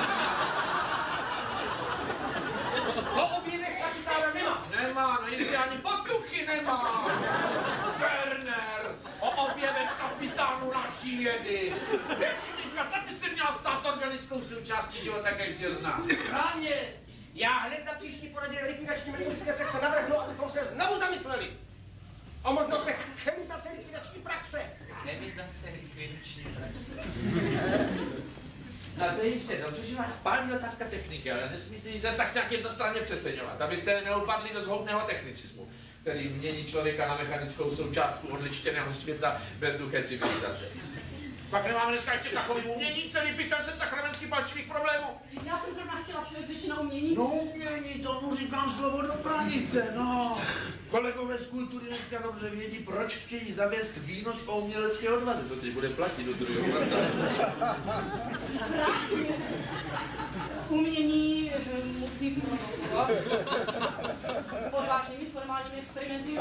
O objevech kapitána nemá. Nemá, no jistě ani potuchy nemá. Werner, o objevech kapitánu naší vědy. Technika, ta by se měla stát organickou součástí života každého z nás. Správně. Já hned na příští poradě likvidační metodické sekce navrhnu, abychom se znovu zamysleli o možnostech chemizace likvidační praxe. Chemizace likvidační praxe. No to je jistě dobře, že vás pálí otázka techniky, ale nesmíte ji zase tak nějak jednostranně přeceňovat, abyste neupadli do zhoubného technicismu, který mění člověka na mechanickou součástku odličtěného světa bez duché civilizace. Pak nemáme dneska ještě takový umění, celý pytel se sakramentsky palčivých problémů. Já jsem zrovna chtěla převést řeč na umění. No umění, tomu říkám slovo do pranice, no. Kolegové z kultury dneska dobře vědí, proč chtějí zavést výnos o umělecké odvaze. To teď bude platit do druhého kvartálu. Správně. Umění musí provokovat odvážnými formálními experimenty.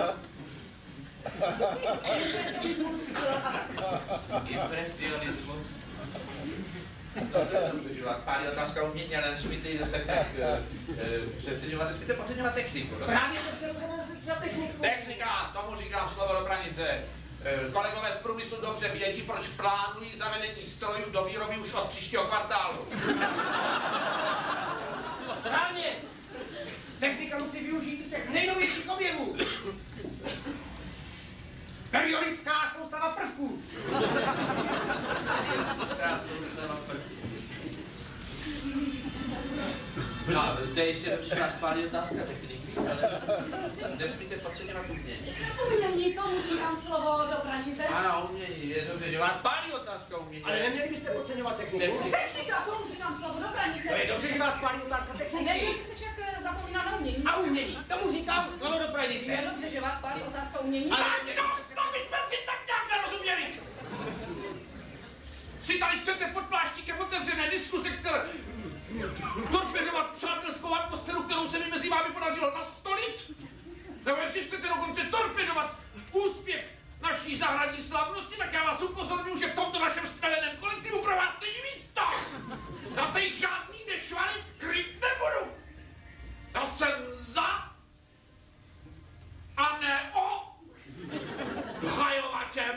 Impresionismus a tak. Impresionismus. Dobře, dobře, že vás pálí otázka umění, ale nesmíte ji zase tak nějak uh, uh, přeceňovat, nesmíte podceňovat techniku. Dobře? Právě jsem chtěl převést na techniku. Technika, tomu říkám slovo do pranice. Uh, kolegové z průmyslu dobře vědí, proč plánují zavedení strojů do výroby už od příštího kvartálu. Správně. Technika musí využít těch nejnovějších objevů. Periodická soustava prvků. Periodická soustava prvků. No, to je ještě dobře, že vás pálí otázka techniky, ale nesmíte podceňovat umění. Umění, tomu říkám slovo do pranice. Ano, umění, je dobře, že vás pálí otázka umění. Ale neměli byste podceňovat techniku. Technika. Technika, tomu říkám slovo do pranice. To je dobře, že vás pálí otázka Neměli techniky. byste však zapomínat na umění. A umění, tomu říkám slovo do pranice. Je dobře, že vás pálí otázka umění. Ale to, to my jsme si tak nějak nerozuměli. Si tady chcete pod pláštíkem otevřené diskuze, které torpedovat přátelskou atmosféru, kterou se mi mezi vámi podařilo nastolit? Nebo jestli chcete dokonce torpedovat úspěch naší zahradní slavnosti, tak já vás upozorňuji, že v tomto našem střeleném kolektivu pro vás není místo. Na tady žádný nešvary kryt nebudu. Já jsem za a ne o dhajovačem.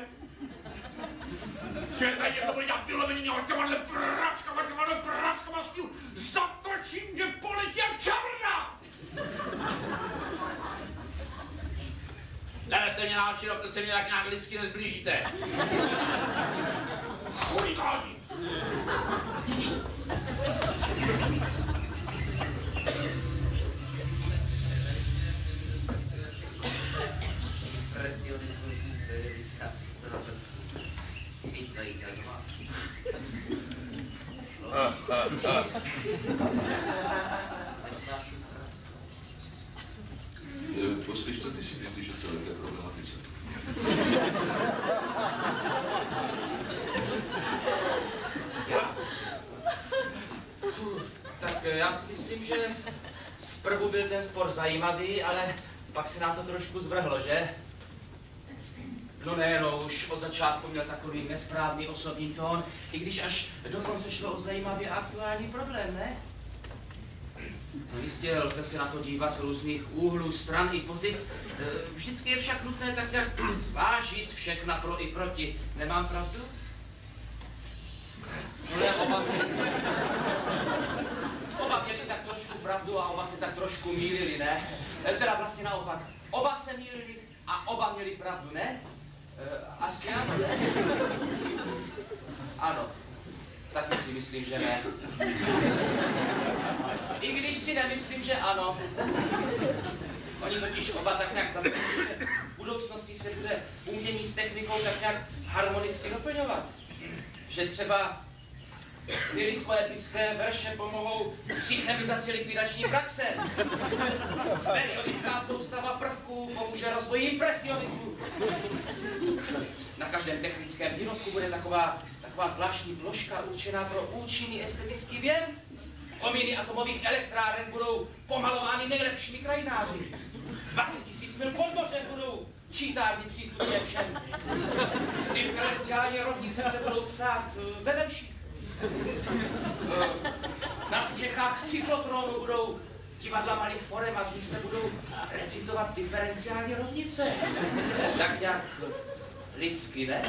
Že tady někdo bude dělat vyloveně těmahle práčkama, těmahle práčkama s tím zatočím, že poletí jak čarna. Neneste mě na oči, dokud se mě tak nějak lidsky nezblížíte. Chuligáni. Impresionismus, periodická soustava prvků. Víc zajímavá. Nesnášu Poslyš, co ty si myslíš o celé té problematice? Já? Tak já si myslím, že Zprvu byl ten spor zajímavý, ale pak se nám to trošku zvrhlo, že? No ne, no, už od začátku měl takový nesprávný osobní tón, i když až dokonce šlo o zajímavý a aktuální problém, ne? No jistě, lze se na to dívat z různých úhlů, stran i pozic. Vždycky je však nutné tak nějak zvážit všechna pro i proti. Nemám pravdu? No ne, oba měli. Oba měli tak trošku pravdu a oba se tak trošku mýlili, ne? Teda vlastně naopak. Oba se mýlili a oba měli pravdu, ne? Asi ano, ne? Ano. Taky si myslím, že ne. I když si nemyslím, že ano. Oni totiž oba tak nějak zamýšlejí, že v budoucnosti se bude umění s technikou tak nějak harmonicky doplňovat. Že třeba liricko-epické verše pomohou při chemizaci likvidační praxe. Periodická soustava prvků pomůže rozvoji impresionismu. Na každém technickém výrobku bude taková, taková zvláštní ploška určená pro účinný estetický věm. Komíny atomových elektráren budou pomalovány nejlepšími krajináři. dvacet tisíc mil pod mořem budou čítárny přístupné všem. Diferenciální rovnice se budou psát ve verších. Na střechách cyklotronu budou divadla malých forem a v nich se budou recitovat diferenciální rovnice. Tak nějak lidsky, ne?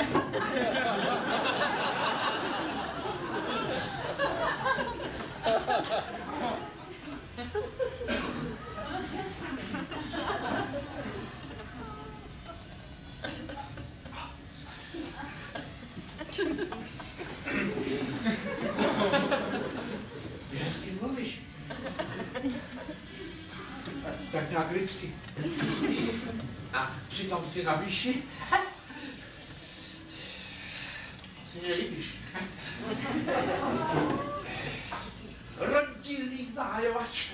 Ty hezky mluvíš. Tak nějak lidsky. A přitom si na výši. Si mě líbíš. Rodilý zájovač.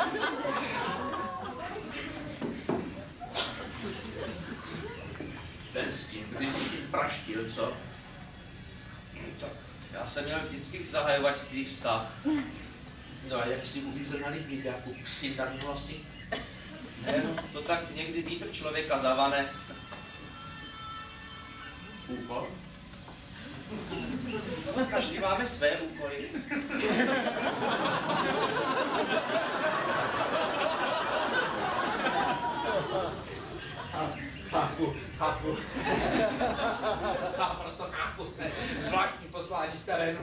Ten s tím, když si praštil, co? Tak já jsem měl vždycky k zahajovačství vztah. No a jak jsi uvízel na Libriáku k syndarnosti? Ne, no, to tak někdy vítr člověka zavane. Úkol? No, každý máme své úkoly. Chápu, chápu. Chápu, prostě chápu. Zvláštní poslání z terénu.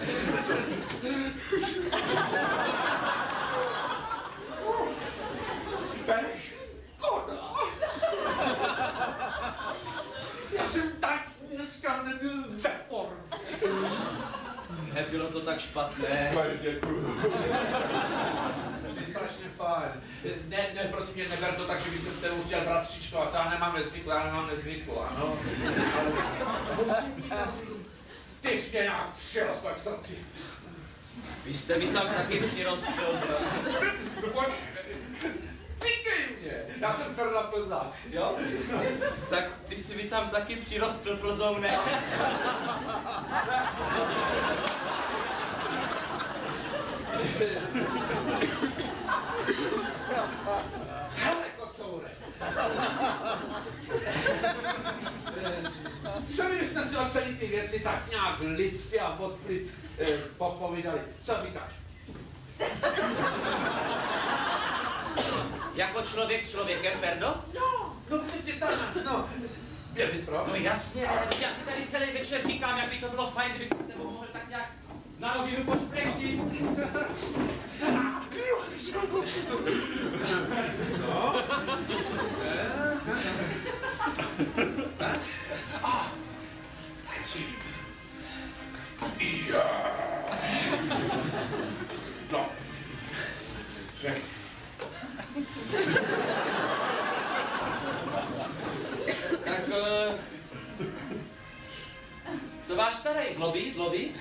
Škoda. Já jsem tak dneska nebyl ve formě. Nebylo to tak špatné. Děkuju. Jsi strašně fajn. Ne, ne, prosím mě, neber to tak, že by se s tebou chtěl bratříčko, a to já nemáme zvyku, já nemáme zvyku, ano. Ale musím ti tam říct, ty jsi mě nějak přirostl k srdci. Vy jste mi tam taky přirostl. Pojď, týkej mě, já jsem Ferda Plzák, jo? Tak ty jsi mi tam taky přirostl Plzou, ne? Hele, kocoure. Co kdybyste si o celý ty věci tak nějak lidsky a od plic eh, popovídali? Co říkáš? Jako člověk s člověkem, Ferdo? No, no přesně tak, no. Byl bys pro? No jasně, já si tady celý večer říkám, jak by to bylo fajn, kdybych se s tebou mohl tak nějak na hodinu pošplechtit. No. Já. No. Řek. Tak, uh, co váš starý? Zlobí? Zlobí?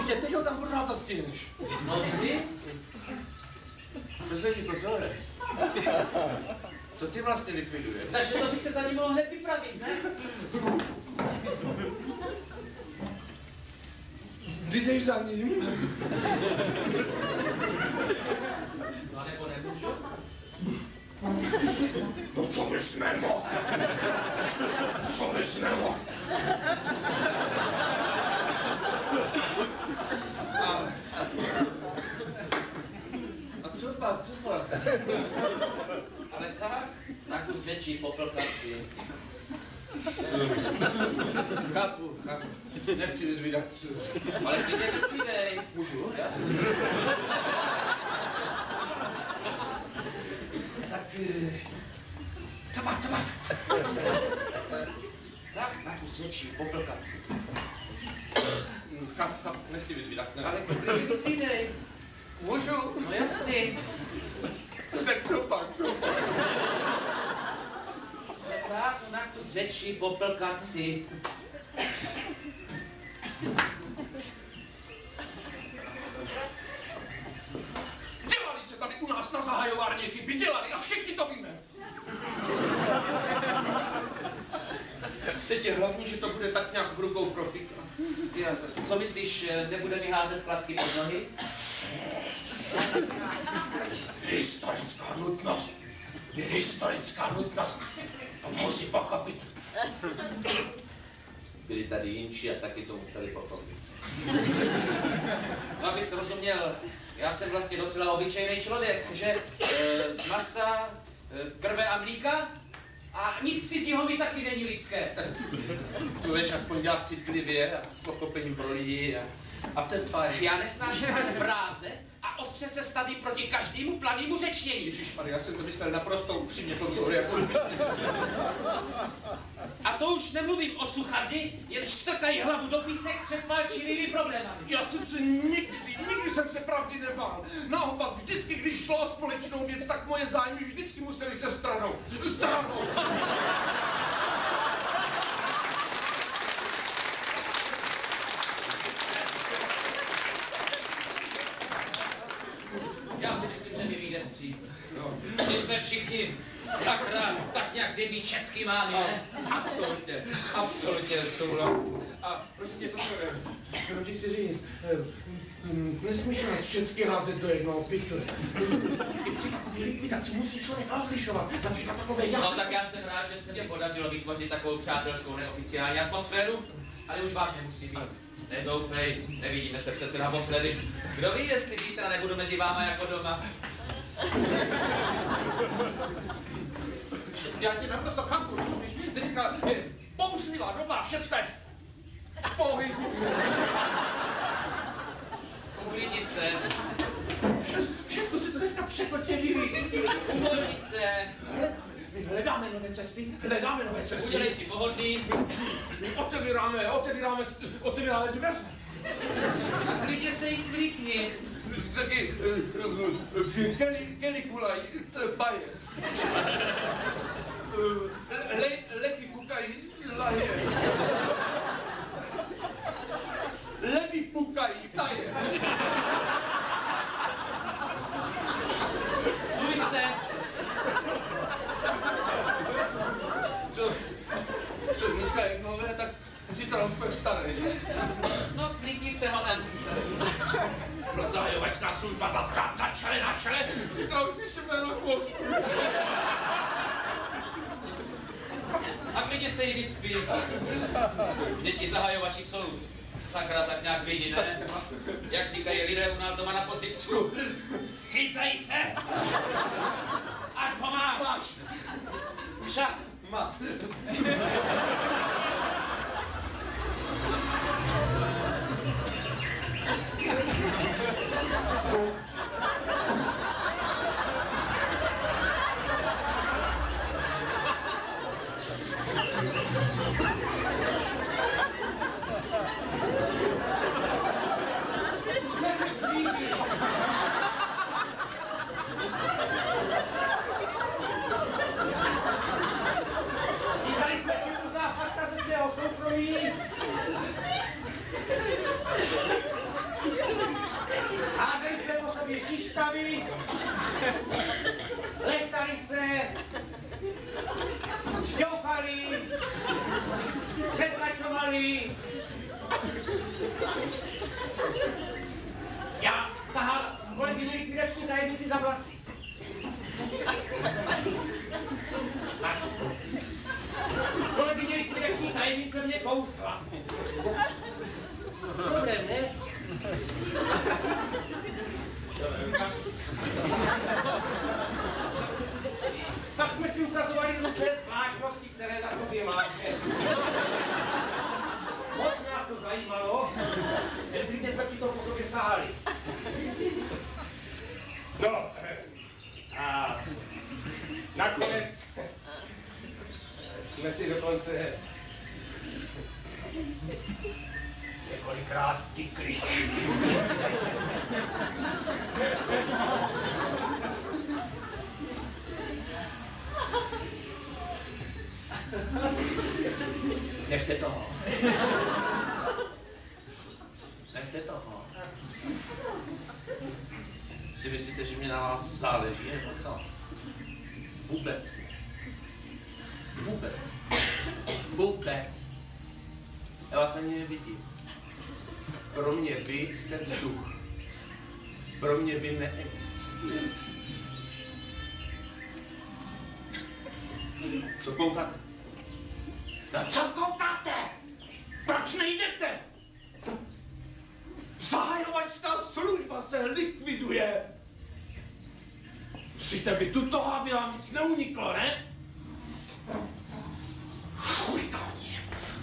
Prostě teď ho tam pořád zastihneš. Noci? Bezejníko, co je? Co tě vlastně likviduje? Takže to bych se za ním mohl hned vypravit, ne? Vyjdeš za ním? No nebo nemůžu? No co bys nemohl? Co bys nemohl? A, a co pak, co pak? Ale tak, na kus řečí poplkaci. Chápu, chápu. Nechci vyzvídat. Ale klidně vyspívej. Můžu? Jasně. Tak, eh, co má, co má? Tak, na kus řečí poplkaci. Chápu, chápu, nechci vyzvídat. Ne. Ale klidně vyspívej. Můžu? No jasný. Tak co pak, co pak? Tak, na kus řečí poplkaci. Dělali se tady u nás na zahajovárně chyby, dělali a všichni to víme. Teď je hlavní, že to bude tak nějak v rukou profika. Ty, a co myslíš, nebude mi házet klacky pod nohy? Historická nutnost. Historická nutnost. To musí pochopit. Byli tady jinči a taky to museli pochopit. No abys rozuměl, já jsem vlastně docela obyčejný člověk, že e, z masa, e, krve a mlíka a nic cizího mi taky není lidské. Tu budeš aspoň dělat citlivě a s pochopením pro lidi a, a to je fajn. Já nesnáším fráze a ostře se staví proti každému planému řečnění. Ježišmarja, já jsem to myslel naprosto upřímně, konzol, jako... A to už nemluvím o suchaři, jenž strkají hlavu do písek před palčivými problémami. Já jsem se nikdy, nikdy jsem se pravdy nebál. Naopak, vždycky, když šlo o společnou věc, tak moje zájmy vždycky musely se stranou. Stranou! Já si myslím, že mi vyjde vstříc. No. My jsme všichni, sakra, tak nějak z jedný český mámy, ne? Absolutně, absolutně souhlasím. A prostě to je, jenom ti chci říct, nesmíš nás všechny házet do jednoho pytle. I při takové likvidaci musí člověk rozlišovat, například takové jak. No tak já jsem rád, že se mi podařilo vytvořit takovou přátelskou neoficiální atmosféru, ale už vážně musí být. Nezoufej, nevidíme se přece naposledy. Kdo ví, jestli zítra nebudu mezi váma jako doma. Já tě naprosto chápu, rozumíš? Dneska je bouřlivá doba, všecko je v pohybu. Uklidni se, Vše, všechno se to dneska překotně vyvíjí. uvolni se, My hledáme nové cesty, hledáme nové cesty. udělej si pohodlí, Otevíráme, otevíráme, otevíráme dveře. a klidně se jí svlíkni. Taky Kelly, Kelly kulaj, baje. Le, leky kukaj, laje. Ledy pukaj, taje. Cuj se, Co, co dneska je nové, tak zítra už bude staré. no svlíkni se ho em. Byla zahajovačská služba, babka, na čele, na čele. Zítra už vyšeme na chvostu. A klidně se jí vyspí. Vždyť ti zahajovači jsou sakra tak nějak lidi, ne? Jak říkají lidé u nás doma na Podřibsku. Chyť zajíce! Ať ho máš! Šach! Mat. Jsme se sblížili. se, šťoukali, přetlačovali. Já tahal kolegyni likvidační tajemnici za vlasy. Kolegyně likvidační tajemnice mě kousla. Dobré, ne? Dobré, tak. Tak jsme si ukazovali různé zvláštnosti, které na sobě máte. Moc nás to zajímalo, jen klidně jsme přitom po sobě sahali. No, a nakonec jsme si dokonce několikrát tykli. Nechte toho. Nechte toho. Si myslíte, že mě na vás záleží, nebo co? Vůbec. Vůbec. Vůbec. Já vás ani nevidím. Pro mě vy jste vzduch. Pro mě vy neexistujete. Co koukáte? Na co koukáte? Proč nejdete? Zahajovačská služba se likviduje. Musíte být tu toho, aby vám nic neuniklo, ne? Chuligáni.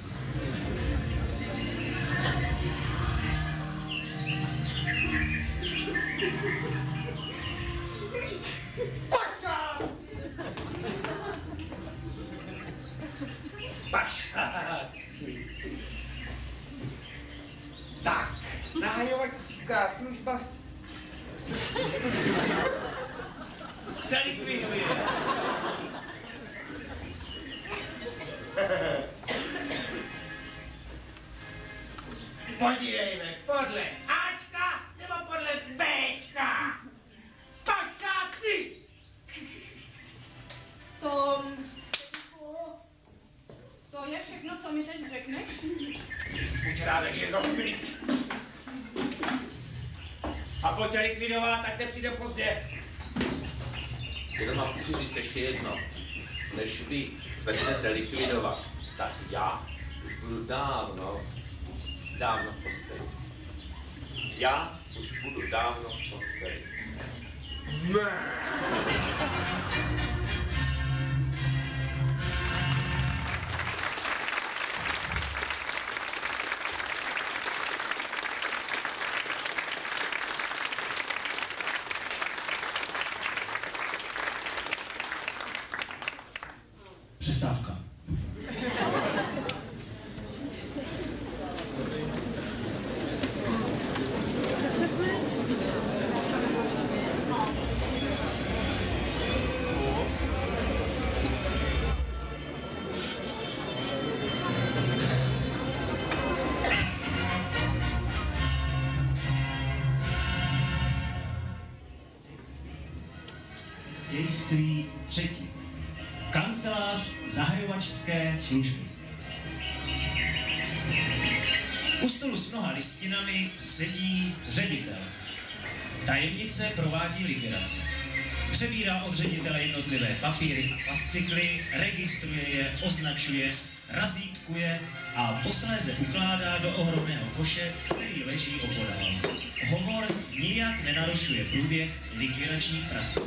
Pašák! Pašáci. Tak, zahajovačská služba se likviduje. Podívejme, podle Ačka nebo podle Bčka? Pašáci! To... To je všechno, co mi teď řekneš? Buď ráda, že je zas klid. A po tě likvidovat, tak nepřijde pozdě. Jenom mám si říct ještě jedno. Než vy začnete likvidovat, tak já už budu dávno, dávno v posteli. Já už budu dávno v posteli. Ne! Přestávka. Dějství třetí. Kancelář zahajovačské služby. U stolu s mnoha listinami sedí ředitel. Tajemnice provádí likvidaci. Přebírá od ředitele jednotlivé papíry a fascikly, registruje je, označuje, razítkuje a posléze ukládá do ohromného koše, který leží opodál. Hovor nijak nenarušuje průběh likvidačních prací.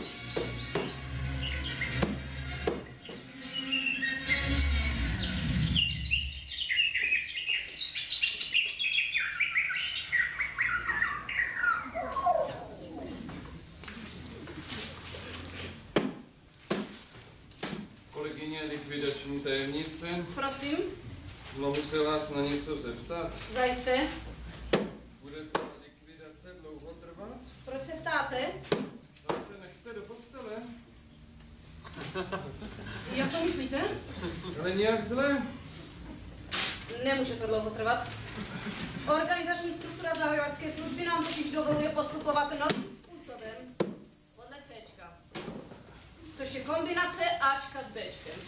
Kolegyně likvidační tajemnice, Prosím, mohu se vás na něco zeptat? zajisté. Bude ta likvidace dlouho trvat? Proč se ptáte? Tam se nechce do postele. Jak to myslíte? Ale nějak zle. Nemůže to dlouho trvat. Organizační struktura zahajovačské služby nám totiž dovoluje postupovat novým způsobem podle Cčka. což je kombinace Ačka s Bčkem.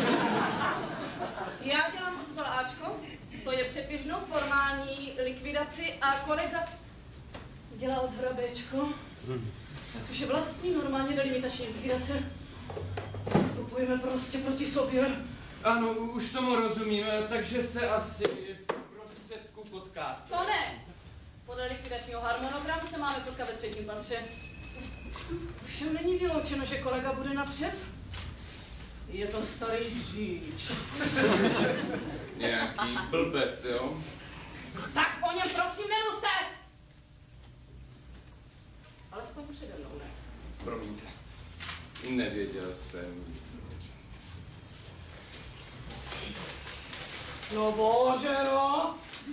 Já dělám od toho Ačko, to je předběžnou formální likvidaci a kolega dělá od hora Bčko, což je vlastní normálně delimitační likvidace. Vstupujeme prostě proti sobě. Ano, už tomu rozumím, takže se asi v prostředku potká. To ne. Podle likvidačního harmonogramu se máme potkat ve třetím patře. Všem není vyloučeno, že kolega bude napřed. Je to starý dříč. Nějaký blbec, jo? Tak o něm prosím nemluvte! Alespoň přede mnou ne. Promiňte. Nevěděl jsem. No bože, no!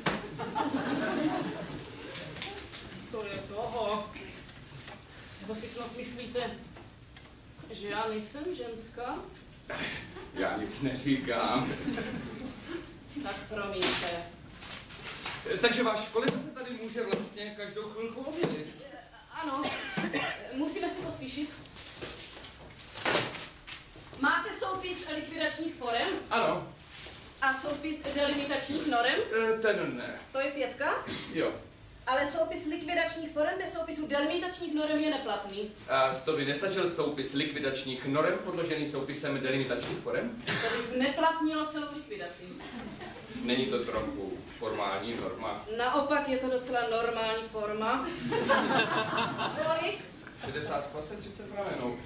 To je toho. Nebo si snad myslíte, že já nejsem ženská? Já nic neříkám. Tak promiňte. Takže váš kolega se tady může vlastně každou chvilku objevit. Ano, musíme si pospíšit. Máte soupis likvidačních forem Ano. a soupis delimitačních norem? E, ten ne. To je pětka. Jo. Ale soupis likvidačních forem bez soupisu delimitačních norem je neplatný. A to by nestačil soupis likvidačních norem podložený soupisem delimitačních forem? To by zneplatnilo celou likvidaci. Není to trochu formální norma? Naopak je to docela normální forma. Kolik? šedesát procent, třicet pramenů.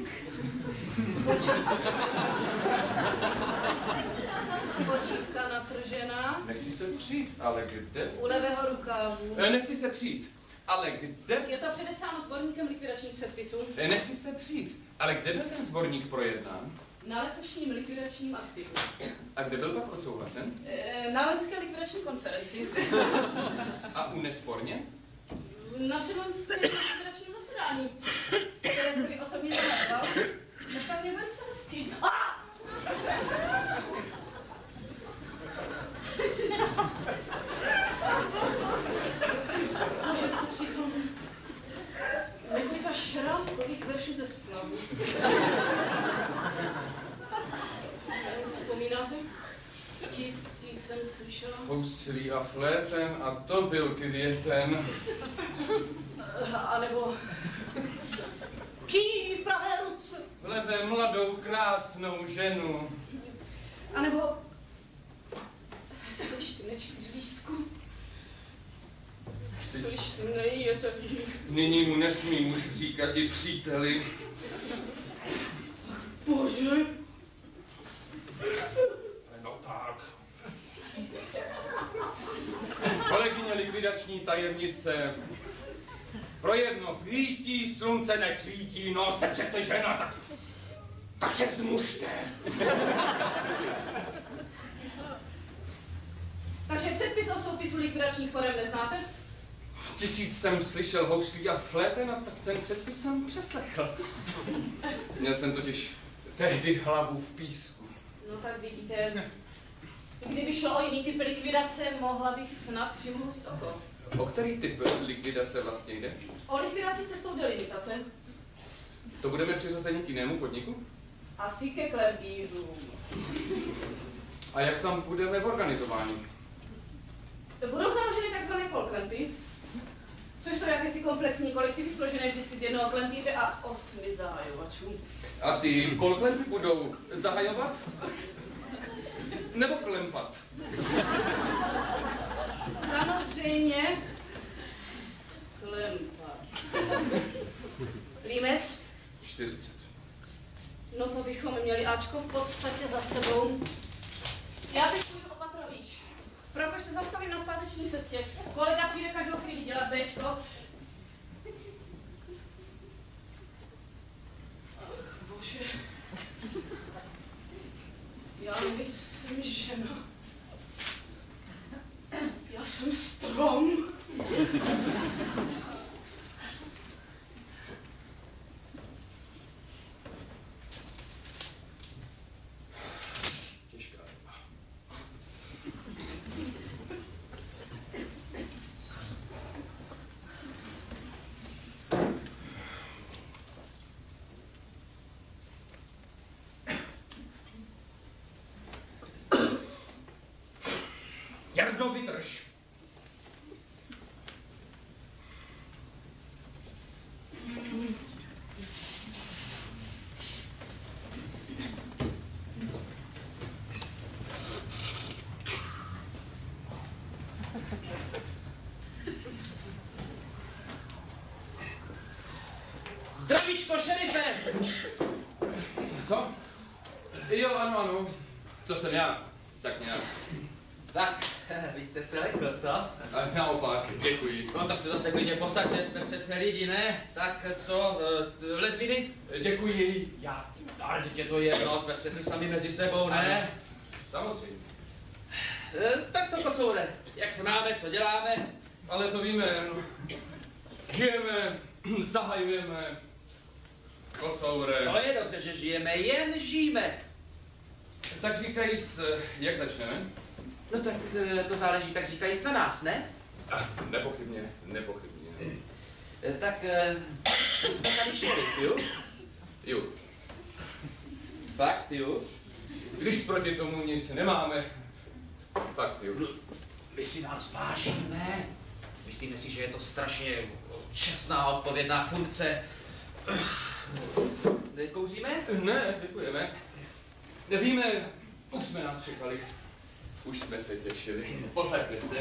Počívka natržená. Nechci se přijít, ale kde? U levého rukávu. E, nechci se přijít, ale kde? Je to předepsáno sborníkem likvidačních předpisů. E, nechci se přijít, ale kde byl ten sborník projednán? Na letošním likvidačním aktivu. A kde byl pak odsouhlasen? E, na loňské likvidační konferenci. A u nesporně? Na předloňském likvidačním zasedání, které jste mi osobně zanedbal. Dostal mě velice hezky. Ah! Bože, jste přitom několika šrámkových veršů ze splavu. Vzpomínáte? Tisíc jsem slyšela. Houslí a fléten a to byl květen. A nebo ký v pravé ruce. V levé mladou krásnou ženu. A nebo slyšte čtyřlístku. Slyšte, nejete jí. Nyní mu nesmím už říkat i příteli. Bože. No tak. Kolegyně likvidační tajemnice. Pro jedno svítí, slunce nesvítí, no jste přece žena, tak, tak se vzmužte. Takže předpis o soupisu likvidačních forem neznáte? Tisíc jsem slyšel houslí a fléten, a tak ten předpis jsem přeslechl. Měl jsem totiž tehdy hlavu v písku. No tak vidíte, kdyby šlo o jiný typ likvidace, mohla bych snad přimhouřit oko. O který typ likvidace vlastně jde? O likvidaci cestou delimitace. To budeme přiřazeni k jinému podniku? Asi ke klempířům. A jak tam budeme v organizování? Budou založeny takzvané kolklempy, což jsou jakési komplexní kolektivy složené vždycky z jednoho klempíře a osmi zahajovačů. A ty kolklempy budou zahajovat? Nebo klempat? Samozřejmě klempat. Límec? čtyřicet. No to bychom měli Ačko v podstatě za sebou. Já bych svůj opatro výš. Protože se zastavím na zpáteční cestě. Kolega přijde každou chvíli dělat Bčko. Ach, bože. Já nejsem žena. Já jsem strom. Těžká doba. tvrdo vydrž. Zdravíčko, šerife! Co? Jo, ano, ano. To jsem já. Tak nějak. Tak, vy jste se lekl, co? Ale naopak, děkuji. No tak se zase klidně posaďte, jsme přece lidi, ne? Tak co, ledviny? Děkuji. Já, ale dítě to je, no, jsme přece sami mezi sebou, ne? Ano. Samozřejmě. E, tak co, kocoure? Jak se máme, co děláme? Ale to víme, žijeme, zahajujeme, kocoure. To je dobře, že žijeme, jen žijeme. Tak říkajíc, jak začneme? No tak to záleží, tak říkajíc na nás, ne? Nepochybně, nepochybně. E, tak my jsme tady šerif, jo? Jo. Fakt, jo? Když proti tomu nic nemáme, fakt jo. My si nás vážíme. Myslíme si, že je to strašně čestná a odpovědná funkce. Nekouříme? Ne, děkujeme. Víme, už jsme nás čekali. Už jsme se těšili. Posaďte se.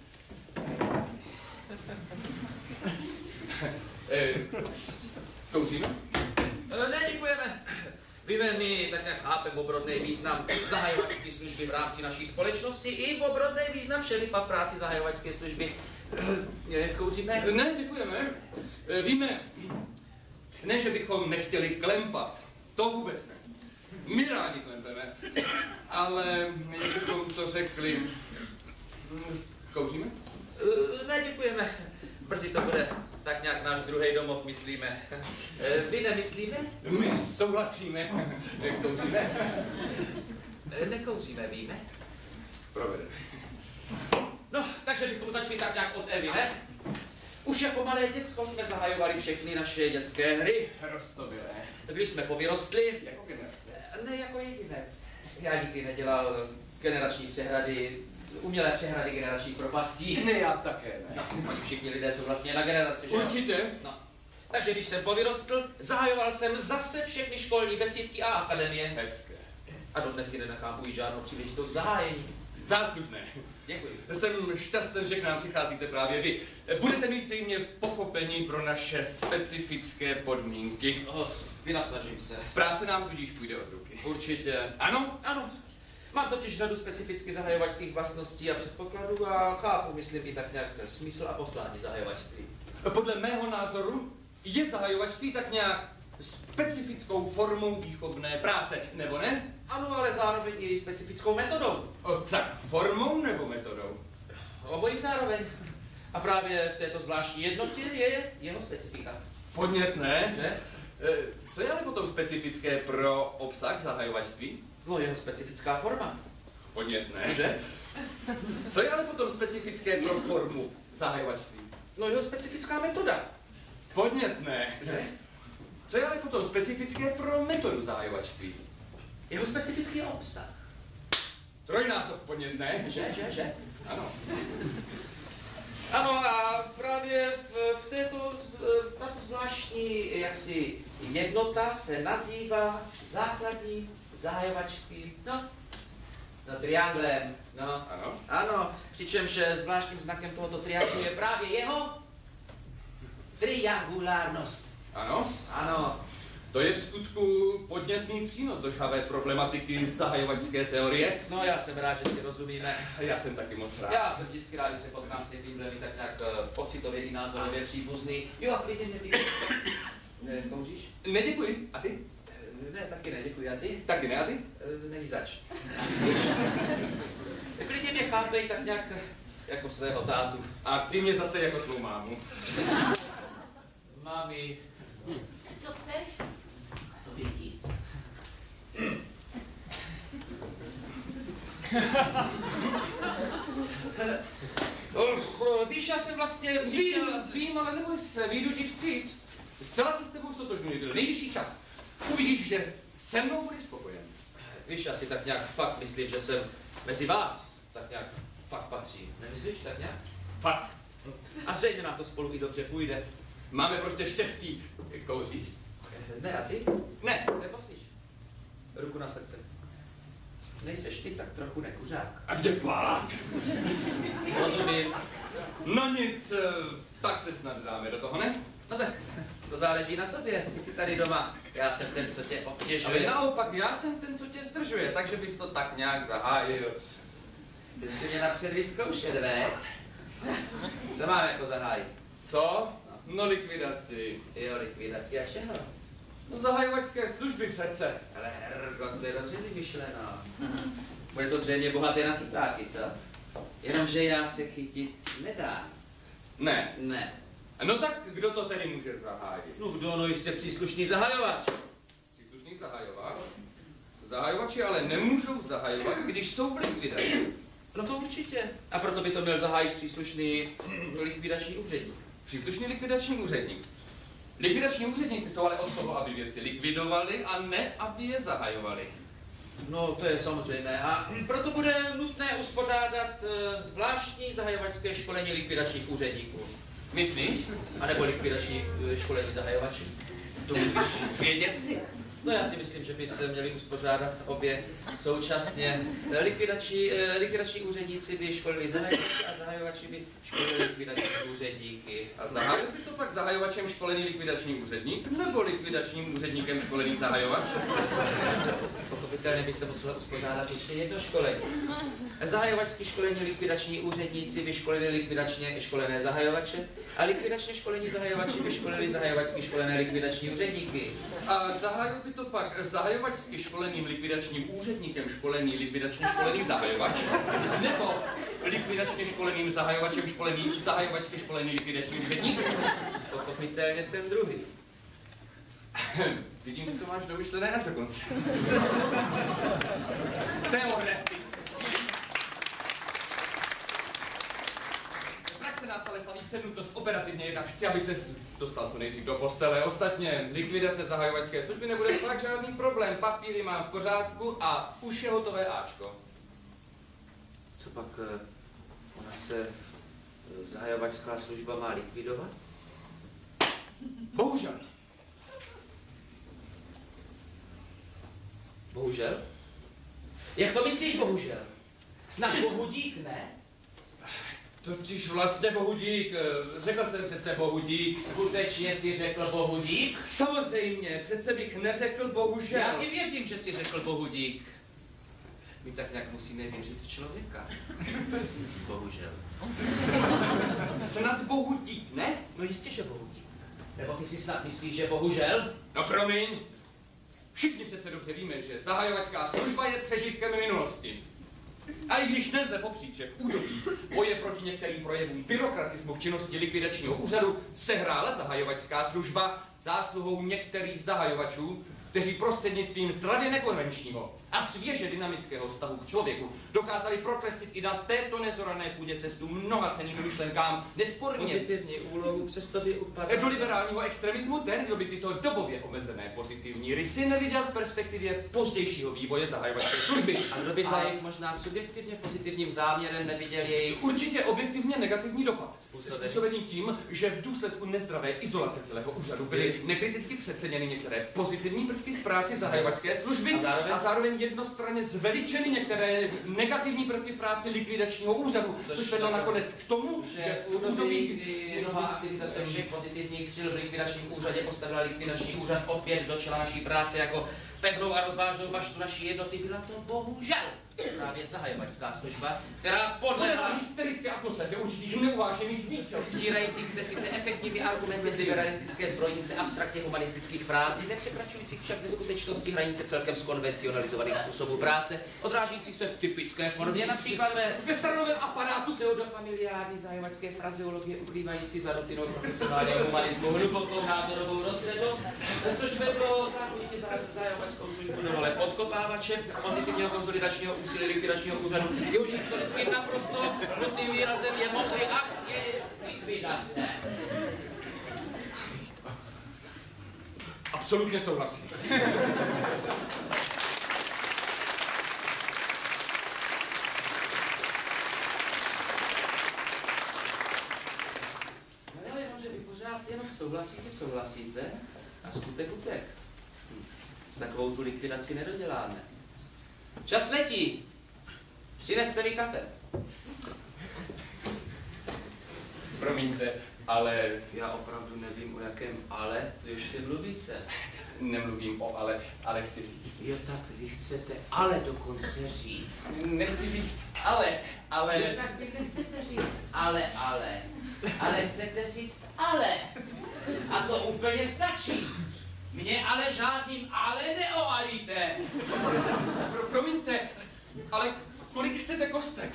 e, kouříme? Ne, děkujeme. Víme, my tak nějak chápeme obrodný význam zahajovačské služby v rámci naší společnosti i obrodný význam šerifa v práci zahajovačské služby. Kouříme? Ne, děkujeme. Víme, ne, že bychom nechtěli klempat. To vůbec ne. My rádi klempeme. Ale, jak bychom to řekli, kouříme? Ne, děkujeme. Brzy to bude tak nějak náš druhý domov, myslíme. Vy nemyslíme? My souhlasíme. Kouříme? Nekouříme, víme? Provedeme. No, takže bychom začali tak nějak od Evy, ne? Už jako malé děcko jsme zahajovali všechny naše dětské hry. Roztobilé. Když jsme povyrostli... Jako generace. Ne, jako jedinec. Já nikdy nedělal generační přehrady, umělé přehrady generačních propastí. Ne, já také ne. No, oni všichni lidé jsou vlastně na generaci, že jo? Určitě. No. Takže když jsem povyrostl, zahajoval jsem zase všechny školní besídky a akademie. Hezké. A dodnes si nenechám ujít žádnou příležitost k zahájení. Záslužné. Děkuji. Jsem šťastný, že k nám přicházíte právě vy. Budete mít zřejmě pochopení pro naše specifické podmínky. Oh, vynasnažím se. Práce nám tudíž půjde od ruky. Určitě. Ano? Ano. Mám totiž řadu specificky zahajovačských vlastností a předpokladů a chápu, myslím, i tak nějak smysl a poslání zahajovačství. Podle mého názoru je zahajovačství tak nějak specifickou formou výchovné práce, nebo ne? Ano, ale zároveň i specifickou metodou. O, tak formou nebo metodou? Obojím zároveň. A právě v této zvláštní jednotě je jeho specifika. Podnětné. Že? E, co je ale potom specifické pro obsah zahajovačství? No, jeho specifická forma. Podnětné. Že? Co je ale potom specifické pro formu zahajovačství? No, jeho specifická metoda. Podnětné. Že? Co je ale potom specifické pro metodu zahajovačství? Jeho specifický obsah. Trojnásob podnětné. Že, že, že? Ano. Ano, a právě v, v této, tato zvláštní jaksi jednota se nazývá základní zahajovačství, no, no, trianglem, no. Ano. Ano, přičemž zvláštním znakem tohoto trianglu je právě jeho triangulárnost. Ano. Ano. To je v skutku podnětný přínos do žhavé problematiky zahajovačské teorie. No, já jsem rád, že si rozumíme. Já jsem taky moc rád. Já jsem vždycky rád, že se potkám s někým, kdo mi tak nějak uh, pocitově i názorově příbuzný. Jo, klidně mě ty. Ne, kouříš? Neděkuji. A ty? Ne, taky ne, děkuji. A ty? Taky ne, a ty? E, není zač. Klidně mě chápej tak nějak jako svého tátu. A ty mě zase jako svou mámu. Mami. Co chceš? To by nic. Oh, víš, já jsem vlastně přišel... Vím, vím, ale neboj se, vyjdu ti vstříc. Zcela se s tebou stotožňuji, byl nejvyšší čas. Uvidíš, že se mnou budeš spokojen. Víš, já si tak nějak fakt myslím, že jsem mezi vás tak nějak fakt patří. Nemyslíš tak nějak? Fakt. A zřejmě nám to spolu i dobře půjde. Máme prostě štěstí kouřit. Ne, a ty? Ne. Neposlíš. Ruku na srdce. Nejseš ty tak trochu nekuřák. A kde pak? Rozumím. No nic, tak se snad dáme do toho, ne? No tak, to záleží na tobě. Ty jsi tady doma. Já jsem ten, co tě obtěžuje. Ale naopak, já jsem ten, co tě zdržuje, takže bys to tak nějak zahájil. Chceš si mě napřed vyzkoušet, veď? Co máme jako zahájit? Co? No likvidaci. Jo, likvidaci a čeho? No zahajovačské služby přece. Ale hergot, to je dobře vymyšleno. Bude to zřejmě bohaté na chytáky, co? Jenomže já se chytit nedá. Ne. Ne. No tak kdo to tedy může zahájit? No kdo, no jistě příslušný zahajovač. Příslušný zahajovač? Zahajovači ale nemůžou zahajovat, když jsou v likvidaci. No to určitě. A proto by to měl zahájit příslušný likvidační úředník. Příslušný likvidační úředník. Likvidační úředníci jsou ale od toho, aby věci likvidovali a ne, aby je zahajovali. No, to je samozřejmé. A proto bude nutné uspořádat uh, zvláštní zahajovačské školení likvidačních úředníků. Myslíš? A nebo likvidační uh, školení zahajovačů. To můžeš vědět ty. No já si myslím, že by se měli uspořádat obě současně. Likvidační, uh, likvidační úředníci by školili zahajovači a zahajovači by školili likvidační úředníky. A zahájil by to pak zahajovačem školený likvidační úředník nebo likvidačním úředníkem školený zahajovač? Pochopitelně by se muselo uspořádat ještě jedno školení. Zahajovačské školení likvidační úředníci by školili likvidačně školené zahajovače a likvidačně školení zahajovači by školili zahajovačské školené likvidační úředníky. A zahájil by to pak zahajovačsky školeným likvidačním úředníkem školený likvidačně školený zahajovač nebo likvidačně školeným zahajovačem školený zahajovačsky školený likvidační úředník? Pochopitelně ten druhý. Vidím, že to máš domyšlené až do konce. Teoreticky. Praxe nás ale staví před nutnost operativně jednat. Chci, aby ses dostal co nejdřív do postele. Ostatně likvidace zahajovačské služby nebude fakt žádný problém. Papíry mám v pořádku a už je hotové áčko. Co pak uh, ona se uh, zahajovačská služba má likvidovat? Bohužel. Bohužel? Jak to myslíš, bohužel? Snad bohudík, ne? Totiž vlastně bohudík, řekl jsem přece bohudík. Skutečně si řekl bohudík? Samozřejmě, přece bych neřekl bohužel. Já ti věřím, že si řekl bohudík. My tak nějak musíme věřit v člověka. Bohužel. Snad bohudík, ne? No jistě, že bohudík. Nebo ty si snad myslíš, že bohužel? No promiň. Všichni přece dobře víme, že zahajovačská služba je přežitkem minulosti. A i když nelze popřít, že v údobí boje proti některým projevům byrokratismu v činnosti likvidačního úřadu sehrála zahajovačská služba zásluhou některých zahajovačů, kteří prostřednictvím zdravě nekonvenčního a svěže dynamického vztahu k člověku dokázali proklestit i na této nezorané půdě cestu mnoha cenným myšlenkám, nesporně Pozitivní úlohu přesto by upadl. do liberálního extremismu ten, kdo by tyto dobově omezené pozitivní rysy neviděl v perspektivě pozdějšího vývoje zahajovačské služby. A kdo by za jejich možná subjektivně pozitivním záměrem neviděl jejich Určitě objektivně negativní dopad, Způsobený. způsobený tím, že v důsledku nezdravé izolace celého úřadu byly nekriticky přeceněny některé pozitivní prvky v práci zahajovačské služby A zároveň? a zároveň jednostranně zveličeny některé negativní prvky v práci likvidačního úřadu, což, Což vedlo to- nakonec k tomu, že v údobí, kdy nová aktivizace všech pozitivních sil v likvidačním úřadě postavila likvidační úřad opět do čela naší práce jako pevnou a rozvážnou baštu naší jednoty, byla to bohužel právě zahajovačská služba, která podle podle hysterické atmosféře určitých neuvážených výstřel. vtírajících se sice efektivní argumenty z liberalistické zbrojnice abstraktně humanistických frází, nepřekračujících však ve skutečnosti hranice celkem zkonvencionalizovaných způsobů práce, odrážících se v typické formě, například ve Ve stranovém aparátu pseudofamiliární zahajovačské frazeologie ukrývající za rutinou profesionálního humanismu hlubokou názorovou rozhlednost, což vedlo zákonitě zahajovačskou službu do role podkopávače pozitivního konsolidačního úsilí likvidačního úřadu. Jehož historicky naprosto nutným výrazem je moudrý akt je likvidace. absolutně souhlasím. souhlasíte, souhlasíte a skutek utek. Hm. S takovou tu likvidaci nedoděláme. Čas letí. Přineste mi kafe. Promiňte, ale... Já opravdu nevím, o jakém ale to ještě mluvíte. Nemluvím o ale, ale chci říct. Jo, tak vy chcete ale dokonce říct. Nechci říct ale, ale... Jo, tak vy nechcete říct ale, ale. Ale chcete říct ale. A to úplně stačí. Mě ale žádným ale neoalíte. Pro, promiňte, ale kolik chcete kostek?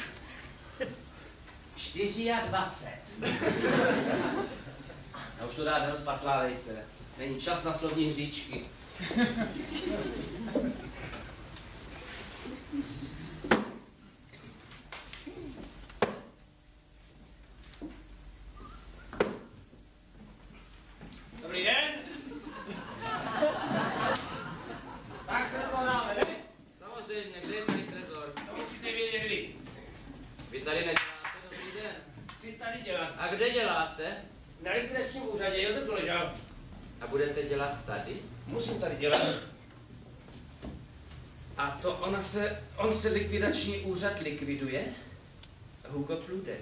čtyři a dvacet. Já už to rád nerozpatlávejte. Není čas na slovní hříčky. Dobrý den. Tak se dokonáme, ne? Samozřejmě, kde je tady trezor? To musíte vědět vy. Vy tady neděláte, dobrý den. Chci tady dělat. A kde děláte? Na likvidačním úřadě Josef Doležal. A budete dělat tady? Musím tady dělat. A to ona se, on se likvidační úřad likviduje? Hugo Pludek.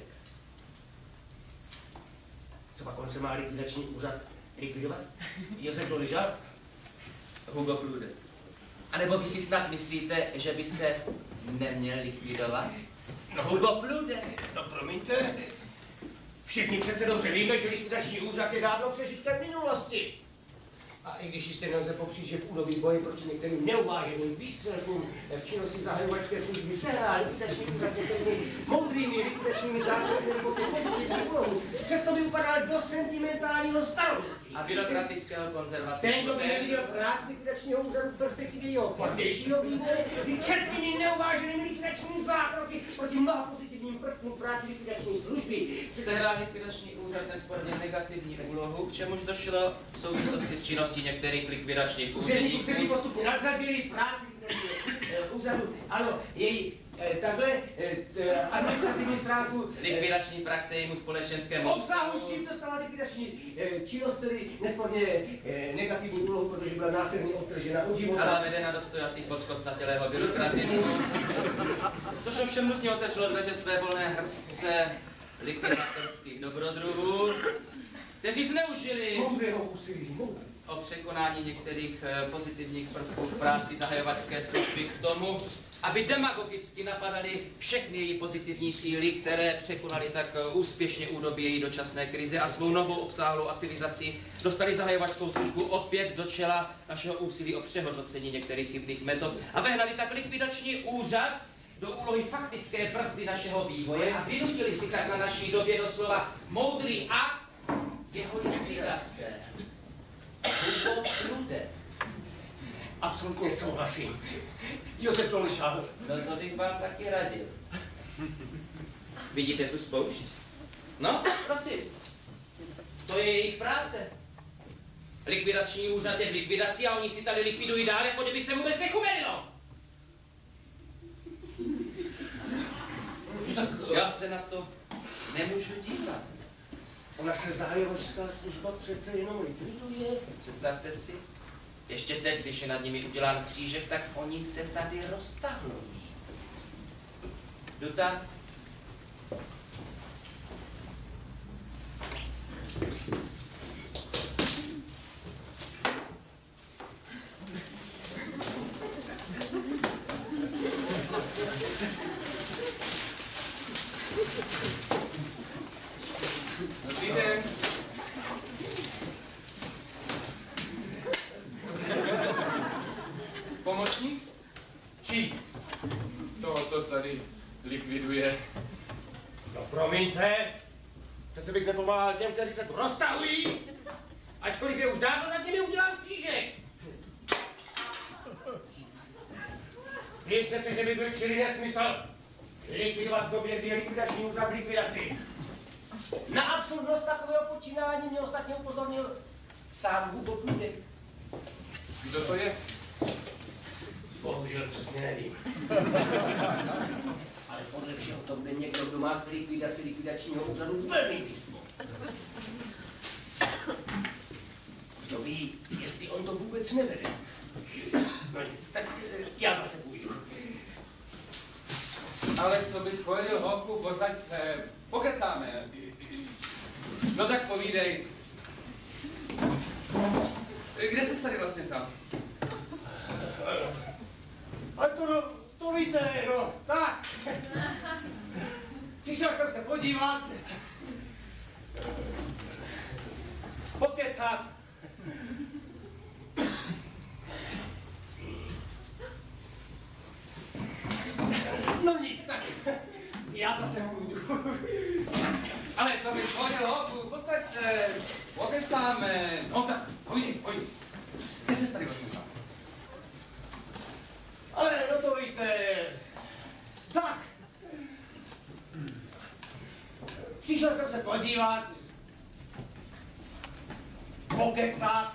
Co pak on se má likvidační úřad likvidovat? Josef Doležal? Hugo Pludek. A nebo vy si snad myslíte, že by se neměl likvidovat? No Hugo Pludek. No promiňte. Všichni přece dobře víme, že likvidační úřad je dávno přežitkem minulosti. A i když jistě nelze popřít, že v údobí boje proti některým neuváženým výstřelkům v činnosti zahajovačské služby sehrál likvidační úřad některými moudrými likvidačními zákony nebo pozitivní úlohu, přesto by upadal do sentimentálního starosti. A byrokratického konzervatismu. Ten, kdo by neviděl práci likvidačního úřadu v perspektivě jeho pozdějšího vývoje, by četnými neuváženými likvidačními zákroky proti mnoha pozitivním prvkům práci likvidační služby sehrál likvidační úřad nesporně negativní úlohu, k čemuž došlo v souvislosti s činností některých likvidačních úředníků, úředníků. kteří postupně nadřadili práci likvidačního úřadu. Ano, její eh, takhle eh, administrativní stránku eh, likvidační praxe jejímu společenskému obsahu, čím dostala likvidační eh, činnost, tedy nesporně eh, negativní úlohu, protože byla násilně odtržena od života. A zavedena do stojatých podskostnatělého byrokratismu, což ovšem nutně otevřelo dveře své volné hrstce likvidátorských dobrodruhů, kteří zneužili moudrého úsilí, o překonání některých pozitivních prvků v práci zahajovačské služby k tomu, aby demagogicky napadali všechny její pozitivní síly, které překonaly tak úspěšně údobí její dočasné krize a svou novou obsáhlou aktivizací dostali zahajovačskou službu opět do čela našeho úsilí o přehodnocení některých chybných metod a vehnali tak likvidační úřad do úlohy faktické brzdy našeho vývoje a vynutili si tak na naší době doslova moudrý akt jeho likvidace. Hugo Pludek. Absolutně souhlasím. Josef Doležal. No to bych vám taky radil. Vidíte tu spoušť? No, prosím. To je jejich práce. Likvidační úřad je v likvidaci a oni si tady likvidují dál, jako kdyby se vůbec nekumelilo. Já se na to nemůžu dívat. Ona se zahajovačská služba přece jenom likviduje. Představte si, ještě teď, když je nad nimi udělán křížek, tak oni se tady roztahlují. Jdu tam. Dobrý den. Pomocník? Čí? Toho, co tady likviduje. No promiňte, přece bych nepomáhal těm, kteří se tu roztahují, ačkoliv je už dávno nad nimi udělal křížek. Vím přece, že by byl čirý nesmysl likvidovat v době, kdy je likvidační úřad v likvidaci. Na absurdnost takového počínání mě ostatně upozornil sám Hugo Pludek. Kdo to je? Bohužel přesně nevím. Ale podle všeho to bude někdo, kdo má k likvidaci likvidačního úřadu velmi blízko. ví, jestli on to vůbec nevede. No nic, tak já zase půjdu. Ale co bys chodil, hoku, posaď se, pokecáme. No tak povídej. Kde jsi tady vlastně sám? A to, no, to víte, no, tak. Přišel jsem se podívat. Pokecat. No nic, tak já zase půjdu. Ale co bys chodil, hoku, posaď se, pokecáme. No tak, povídej, povídej. Kde jsi tady vlastně sám? Ale no to víte, tak. Přišel jsem se podívat, pokecat.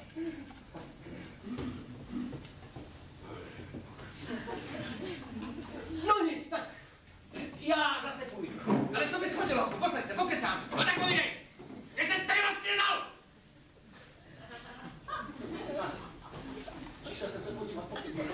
No nic, tak já zase půjdu. Ale co bys chodil, hoku, posaď se, pokecáme. No tak povídej. Kde jsi tady vlastně vzal? Přišel jsem se podívat, pokecat.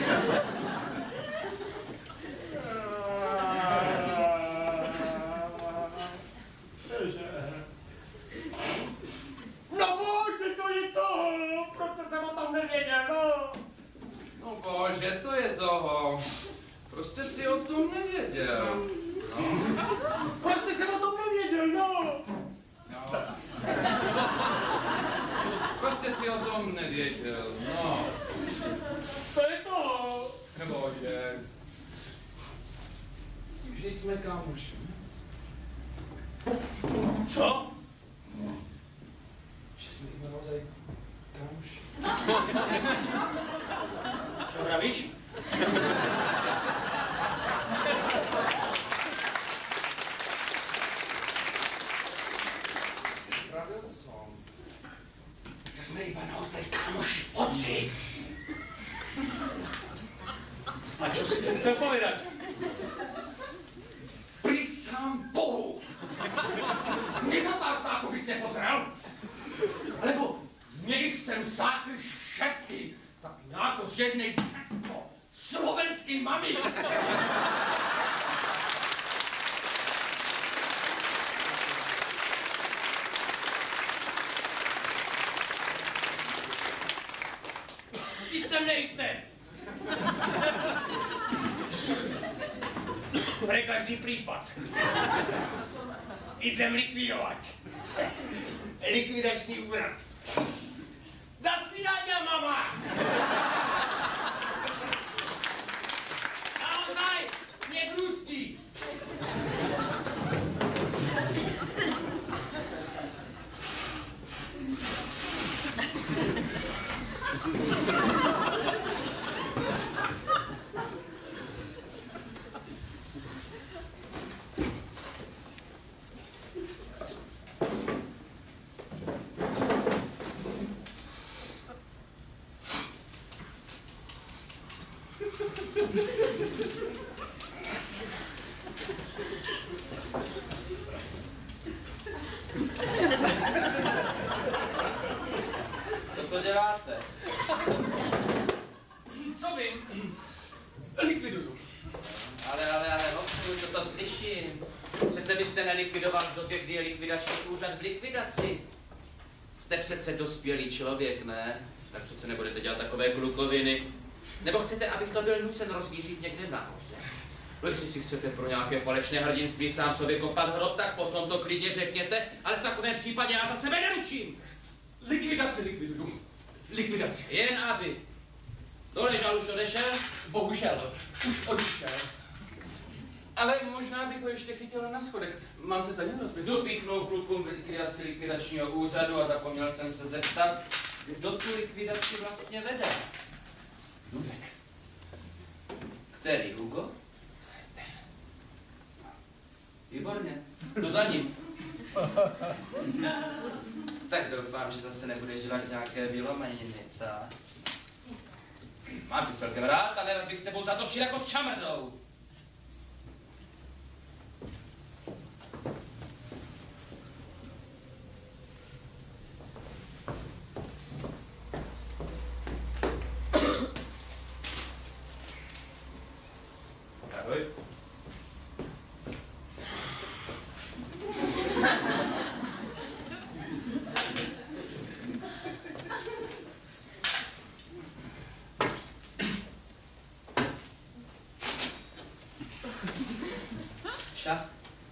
No bože, to je to! Proč jsem o tom nevěděl, no? No bože, to je toho. Prostě si o tom nevěděl. No. Prostě jsem o tom nevěděl, no! No. Prostě si o tom nevěděl, no. To je to! Bože. Vždyť jsme kámoši. Co? Že jsme jim naozaj kámoši. Co pravíš? Pravil som. Že jsme iba naozaj kámoši. Odři! A čo si to chcel povedať? Prisám Bohu! Nezatál sa, ako by ste pozrel? Alebo nejstem sákli všetky, tak nějako z jednej česko-slovenský mami. Jistem, nejistem. Pre každý prípad. Idem likvidovať. Likvidačný úrad. Do svidania, mama! Naozaj, nebrústi! Co to děláte? Co vím? Likviduju. Ale, ale, ale, hopku, co to slyším? Přece byste nelikvidoval v době, kdy je likvidační úřad v likvidaci. Jste přece dospělý člověk, ne? Tak přece nebudete dělat takové klukoviny. Nebo chcete, abych to byl nucen rozvířit někde nahoře? No jestli si chcete pro nějaké falešné hrdinství sám sobě kopat hrob, tak potom to klidně řekněte, ale v takovém případě já za sebe neručím. Likvidaci likviduju. Likvidaci. Jen aby. Doležal už odešel? Bohužel, už odešel. Ale možná bych ho ještě chytil na schodech. Mám se za něm rozbít. Dopíchnul klukům likvidaci likvidačního úřadu a zapomněl jsem se zeptat, kdo tu likvidaci vlastně vede. Dudek. Který, Hugo? Výborně, jdu za ním. Tak doufám, že zase nebudeš dělat nějaké vylomeniny, co? Mám tě celkem rád a nerad bych s tebou zatočil jako s čamrdou. Čach.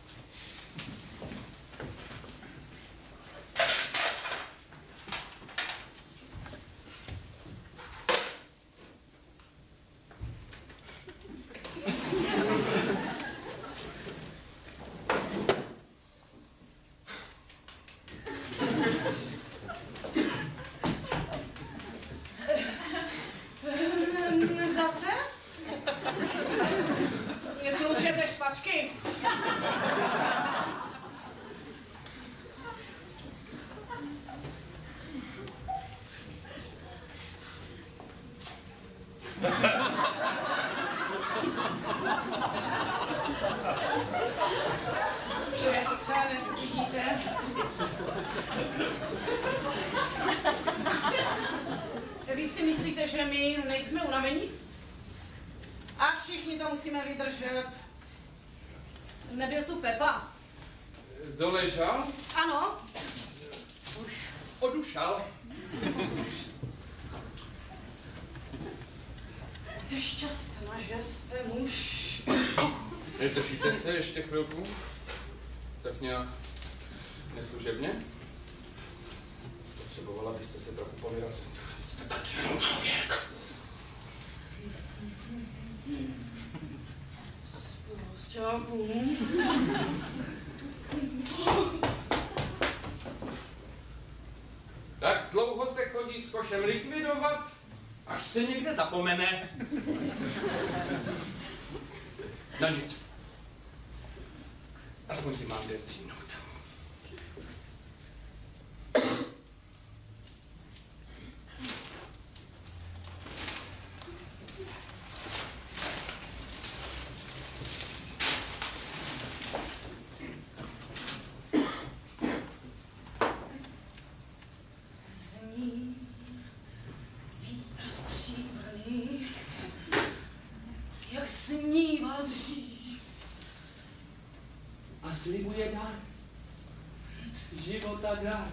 Zase? Netlučete špačky. Že se nestydíte? Vy si myslíte, že my nejsme unavení? A všichni to musíme vydržet. Nebyl tu Pepa? Doležal? Ano. Už odušal. Jste šťastná, že jste muž. Držíte se ještě chvilku? Tak nějak neslužebně? Potřebovala byste se trochu povyrazit. Jste taky jenom člověk. Spolosťáků. Tak dlouho se chodí s košem likvidovat, až se někde zapomene. No nic. Aspoň si mám kde stříhnout. A slibuje dár. Života dár.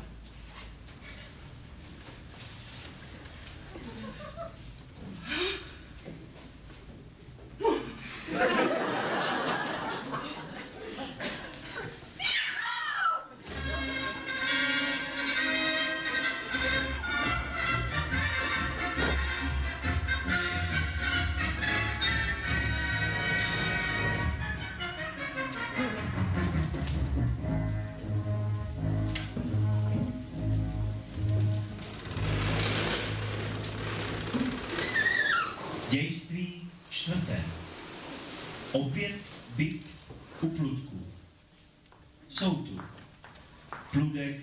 Dějství čtvrté. Opět byt u Pludků. Jsou tu Pludek,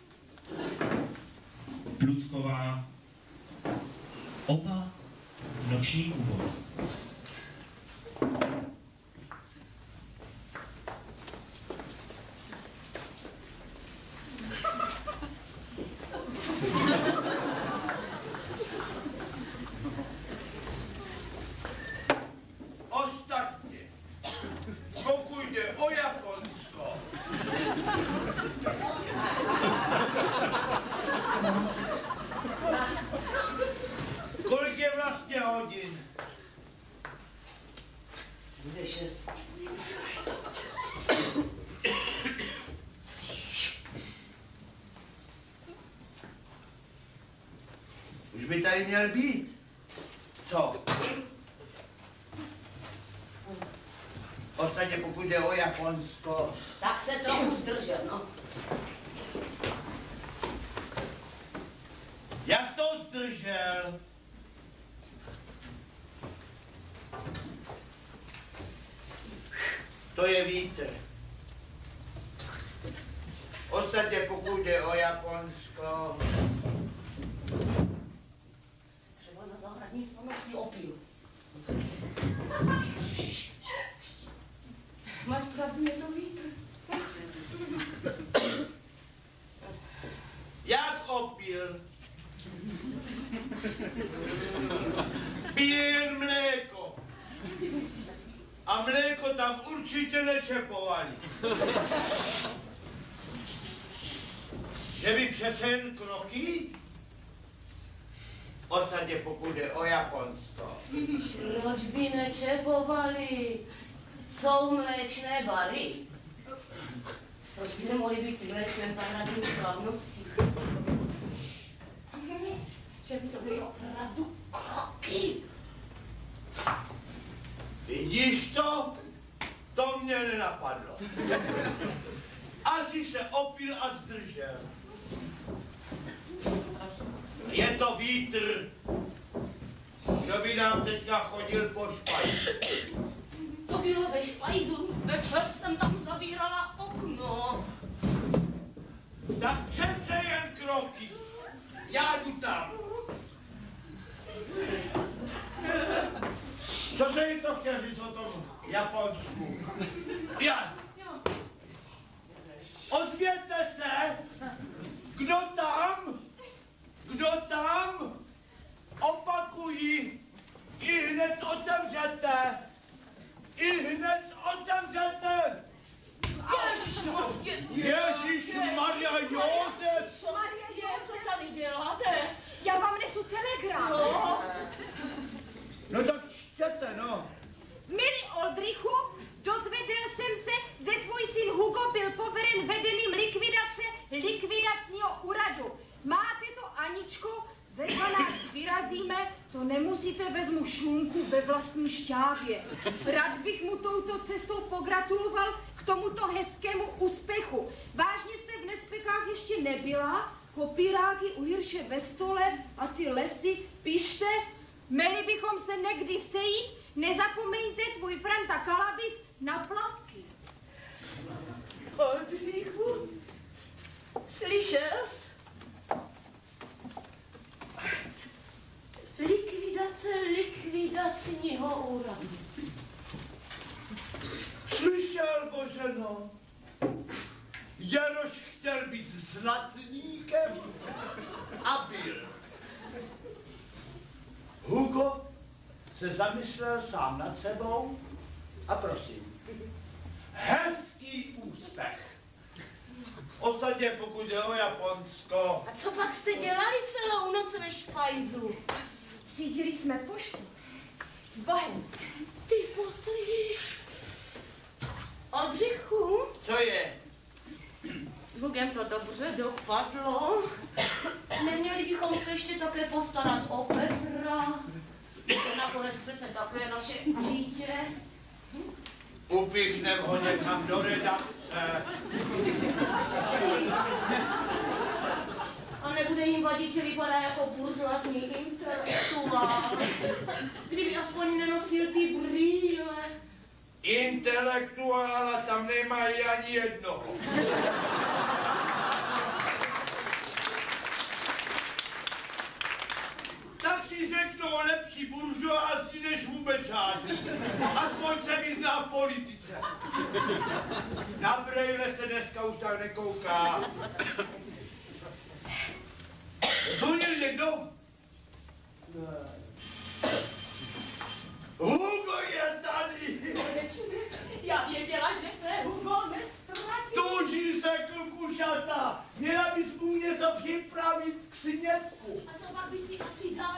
Pludková, oba noční úvod. Kolik je vlastně hodin? Bude šest. Slyšíš? Už by tady měl být. Co? Ostatně pokud jde o Japonsko. Tak se trochu zdržel, no. Jak to zdržel? To je vítr. Ostatně pokud jde o Japonsko. Třeba na zahradní slavnosti opil. Máš pravdu, je to vítr. Jak opil? Pije mléko. A mléko tam určitě nečepovali. Že by přece jen knoky? Ostatně pokud jde o Japonsko. Proč by nečepovali? Jsou mléčné bary. Proč by nemohly být ty mléčné zahradní slavnosti? Že by to byly opravdu kroky. Vidíš to? To mě nenapadlo. Asi se opil a zdržel. Je to vítr. Kdo by nám teďka chodil po špajzu? To bylo ve špajzu. Večer jsem tam zavírala okno. Tak přece jen kroky. Já jdu tam. Co se jí to chtěl říct o tom Japonsku? Já. Ozvěte se, kdo tam, kdo tam, opakují, i hned otevřete, i hned otevřete. Ježišmo, je, Ježíš Maria Josef. Maria Josef, co tady děláte? Já vám nesu telegram. No. No tak čtěte, no. Milý Oldrichu, dozvěděl jsem se, že tvůj syn Hugo byl poveren vedením likvidace likvidacního úradu. Máte to, Aničko? Ve dvanáct vyrazíme, to nemusíte, vezmu šunku ve vlastní šťávě. Rád bych mu touto cestou pogratuloval k tomuto hezkému úspěchu. Vážně jste v Nespekách ještě nebyla? Kopíráky u Hirše ve stole a ty lesy, pište. Měli bychom se někdy sejít, nezapomeňte tvůj Franta Kalabis na plavky. Oldřichu, slyšel jsi? Likvidace likvidačního úradu. Slyšel, Boženo, Jaroš chtěl být zlatníkem a byl. Hugo se zamyslel sám nad sebou a prosím, hezký úspěch. Ostatně pokud je o Japonsko. A co pak jste dělali celou noc ve špajzu? Řídili jsme poštu. S Bohem. Ty poslíš. Oldřichu, Co je? s Hugem to dobře dopadlo. Neměli bychom se ještě také postarat o Petra. To nakonec přece také naše dítě. Upíchnem ho někam do redakce. A nebude jim vadit, že vypadá jako buržoazní intelektuál. Kdyby aspoň nenosil ty brýle. Intelektuála tam nemají ani jednoho. Tak si řeknou lepší buržoázní než vůbec žádný. Aspoň se vyzná v politice. Na brejle se dneska už tak nekouká. Zvonil někdo? Hugo je tady! Já věděla, že se Hugo nestratí. Tuží se, klukušata! Měla bys mu něco připravit k snědku. A co pak by si asi dal?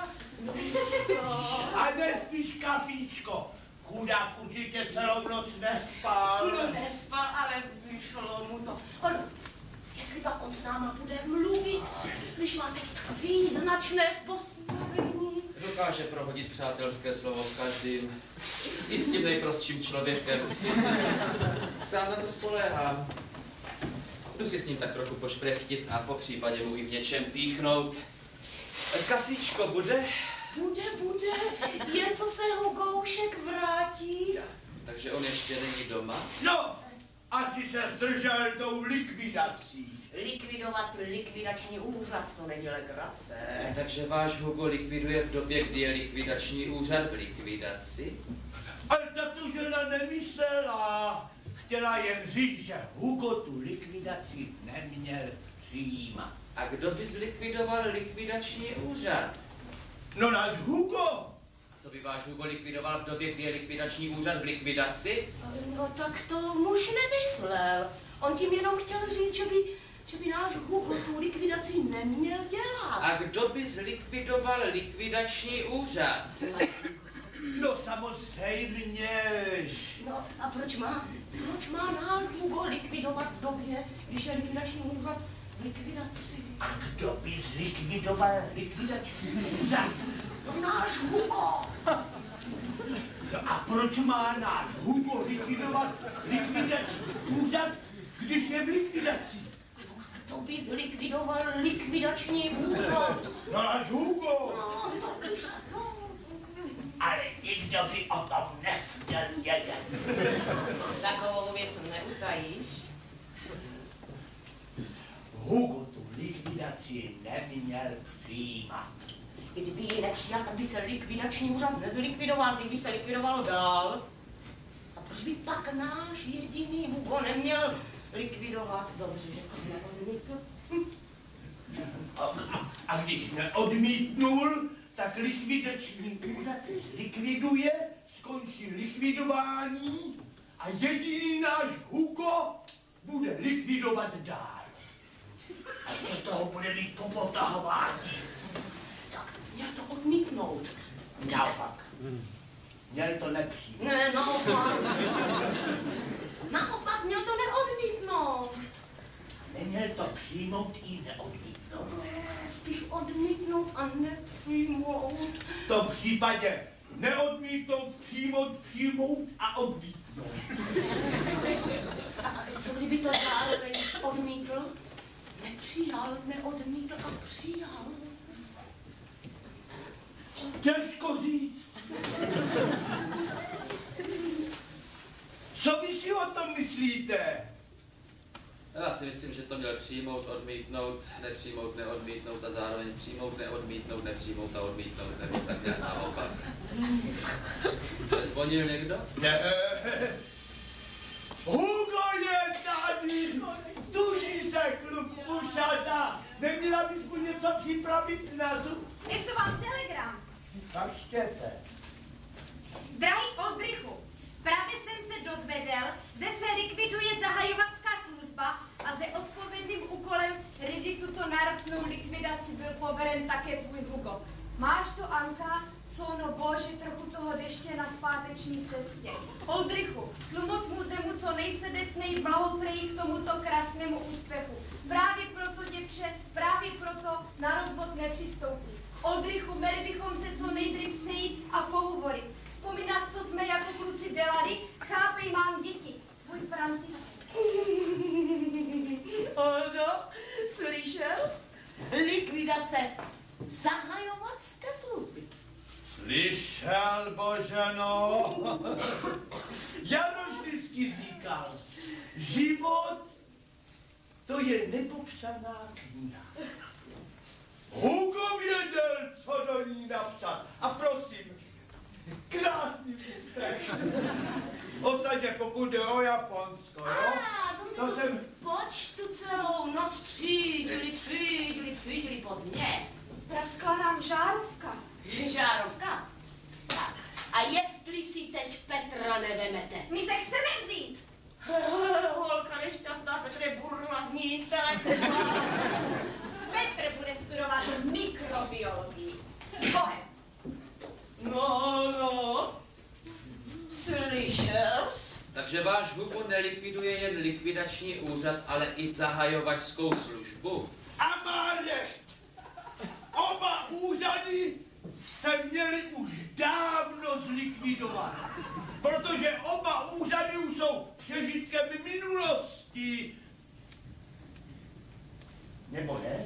A nespíš kafíčko. Chudák určitě celou noc nespal. No nespal, ale vyšlo mu to. On, jestli pak on s náma bude mluvit, když má teď tak význačné postavení. Dokáže prohodit přátelské slovo s každým. I s tím nejprostším člověkem. Sám na to spoléhám. Jdu si s ním tak trochu pošprechtit a po případě mu i v něčem píchnout. Kafičko bude? Bude, bude, jen co se Hugoušek vrátí. Takže on ještě není doma? No, asi se zdržel tou likvidací. Likvidovat likvidační úřad, to není legrace. Takže váš Hugo likviduje v době, kdy je likvidační úřad v likvidaci? Ale tato žena nemyslela. Chtěla jen říct, že Hugo tu likvidaci neměl přijímat. A kdo by zlikvidoval likvidační úřad? No náš Hugo. To by váš Hugo likvidoval v době, kdy je likvidační úřad v likvidaci? No tak to muž nemyslel. On tím jenom chtěl říct, že by, že by náš Hugo tu likvidaci neměl dělat. A kdo by zlikvidoval likvidační úřad? No samozřejmě. No a proč má, proč má náš Hugo likvidovat v době, když je likvidační úřad v likvidaci? A kdo by zlikvidoval likvidační úřad? No náš Hugo. No a proč má náš Hugo likvidovat likvidační úřad, když je v likvidaci? To by zlikvidoval likvidační úřad. Náš Hugo. No, to by šlo. Ale nikdo by o tom nechtěl vědět. Takovou věc neutajíš? Hugo tu likvidaci neměl přijímat. Kdyby ji nepřijal, tak by se likvidační úřad nezlikvidoval, kdyby se likvidovalo dál. A proč by pak náš jediný Hugo neměl likvidovat? Dobře, že to neodmítl. A, a, a když neodmítnul, tak likvidační úřad zlikviduje, skončí likvidování a jediný náš Hugo bude likvidovat dál. A do toho bude mít popotahování. Tak měl to odmítnout. Naopak. Měl to nepřijmout. Ne, naopak. Naopak měl to neodmítnout. Neměl to přijmout i neodmítnout. Ne, spíš odmítnout a nepřijmout. V tom případě neodmítnout, přijmout, přijmout a odmítnout. A co kdyby to zároveň odmítl? Nepřijal, neodmítl a přijal. Těžko říct. Co vy si o tom myslíte? Já si myslím, že to měl přijmout, odmítnout, nepřijmout, neodmítnout a zároveň přijmout, neodmítnout, nepřijmout a odmítnout, nebo tak nějak naopak. Zvonil někdo? Ne. Hugo je tady! Tuží se, kluk, ušata! Neměla bys mu něco připravit na zub? Nesu vám telegram. Tam štěte. Drahý Oldřichu, právě jsem se dozvěděl, že se likviduje zahajovačská služba a že odpovědným úkolem řídit tuto náročnou likvidaci byl poveren také tvůj Hugo. Máš to, Anka? Co no bože, trochu toho deště na zpáteční cestě. Oldřichu, tlumoc mu zemu co nejsrdečněji blahopřeji k tomuto krásnému úspěchu. Právě proto, děvče, právě proto na rozvod nepřistoupí. Oldřichu, měli bychom se co nejdřív sejít a pohovorit. Vzpomínáš, co jsme jako kluci dělali? Chápej, mám děti. Tvůj František. Oldo, slyšel jsi? Likvidace zahajovačské služby. Slyšel, Boženo. Janoš vždycky říkal, život to je nepopsaná kniha. Hugo věděl, co do ní napsat. A prosím, krásný úspěch. Ostatně pokud jde o Japonsko, jo? A, to, to jsem... Počtu celou noc třídili, třídili, třídili pod mě. Praskla nám žárovka. Žárovka? Tak. A jestli si teď Petra nevemete? My se chceme vzít. Holka nešťastná, Petr je burlazní intelekt. Petr bude studovat mikrobiologii. S Bohem. No, no. Slyšel jsi? Takže váš Hugo nelikviduje jen likvidační úřad, ale i zahajovačskou službu. A má recht. Oba úřady se měly už dávno zlikvidovat, protože oba úřady už jsou přežitkem minulosti. Nebo ne?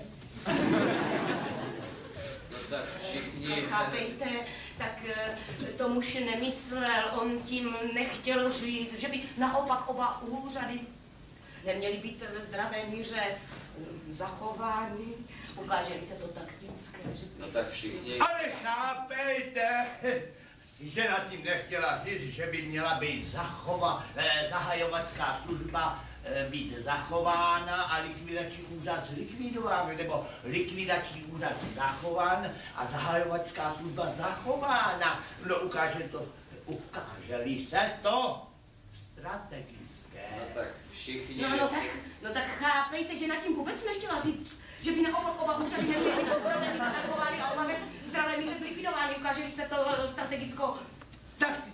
No tak všichni... Chápejte, tak to muž nemyslel, on tím nechtěl říct, že by naopak oba úřady neměly být ve zdravé míře zachovány. Ukáže se to taktické, že... No tak všichni... Ale chápejte, že nad tím nechtěla říct, že by měla být zachova, eh, zahajovačská služba eh, být zachována a likvidační úřad zlikvidován, nebo likvidační úřad zachován a zahajovačská služba zachována. No ukáže to, ukáže-li se to strategické. No tak všichni... No, no, tak, no tak chápejte, že nad tím vůbec nechtěla říct, že by naopak oba úřady neměly být zdravé míře zachovány a oba ve zdravé míře zlikvidovány. Ukáže-li se to strategickou Tak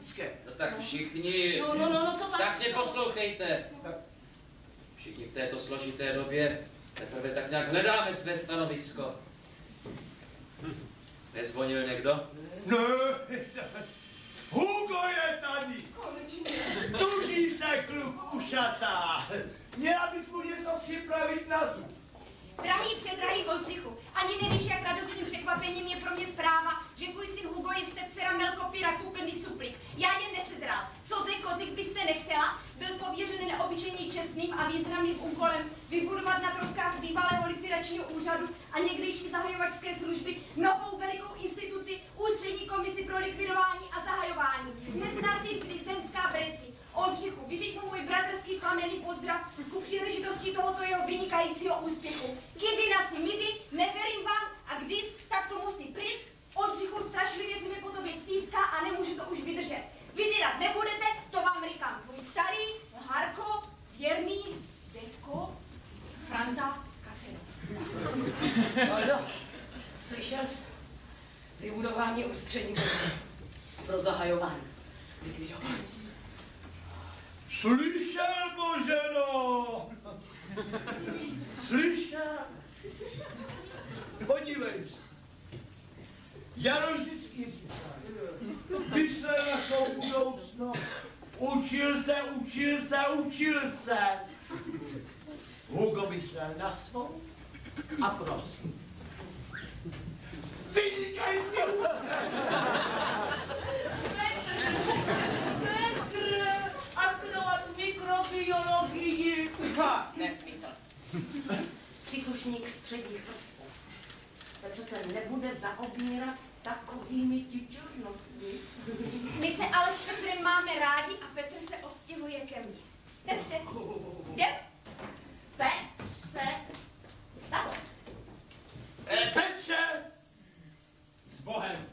všichni, No, no, no, no, co pak? tak mě Co? poslouchejte. Všichni v této složité době teprve tak nějak hledáme své stanovisko. Nezvonil někdo? Ne, Hugo je tady. Tuží se kluk ušatá. Měla bys mu něco připravit na zub. Drahý předrahý Oldřichu, ani nevíš, jak radostným překvapením je pro mě zpráva, že tvůj syn Hugo jste včera měl kopíraku plný suplik. Já jen nesezral. Co ze kozik byste nechtěla? Byl pověřen neobyčejně čestným a významným úkolem vybudovat na troskách bývalého likvidačního úřadu a někdejší zahajovačské služby novou velikou instituci Ústřední komisi pro likvidování a zahajování. Dnes nazývky Zemská Breci. Oldřichu, vyřiď mu můj bratrský plamenný pozdrav ku příležitosti tohoto jeho vynikajícího úspěchu. Kdy na si midi, neverím vám a když, tak to musí pryč. Oldřichu, strašlivě se mi po tobě stýská a nemůžu to už vydržet. Vydyrat nebudete, to vám říkám tvůj starý, Harko, věrný, děvko, Franta, Kacena. Valdo, slyšel jsi? Vybudování ústřední komise pro zahajování, likvidování. Slyšel, Boženo! Slyšel? Podívej se. Jaro vždycky říká, myslel na svou budoucnost. Učil se, učil se, učil se. Hugo myslel na svou a prosím. Vynikající A studovat mikrobiologii. Ha, nesmysl. Příslušník středních vrstev se přece nebude zaobírat takovými tičurnostmi. My se ale s Petrem máme rádi a Petr se odstěhuje ke mně. Petře, jdem? Petře, tak. E, Petře! S Bohem.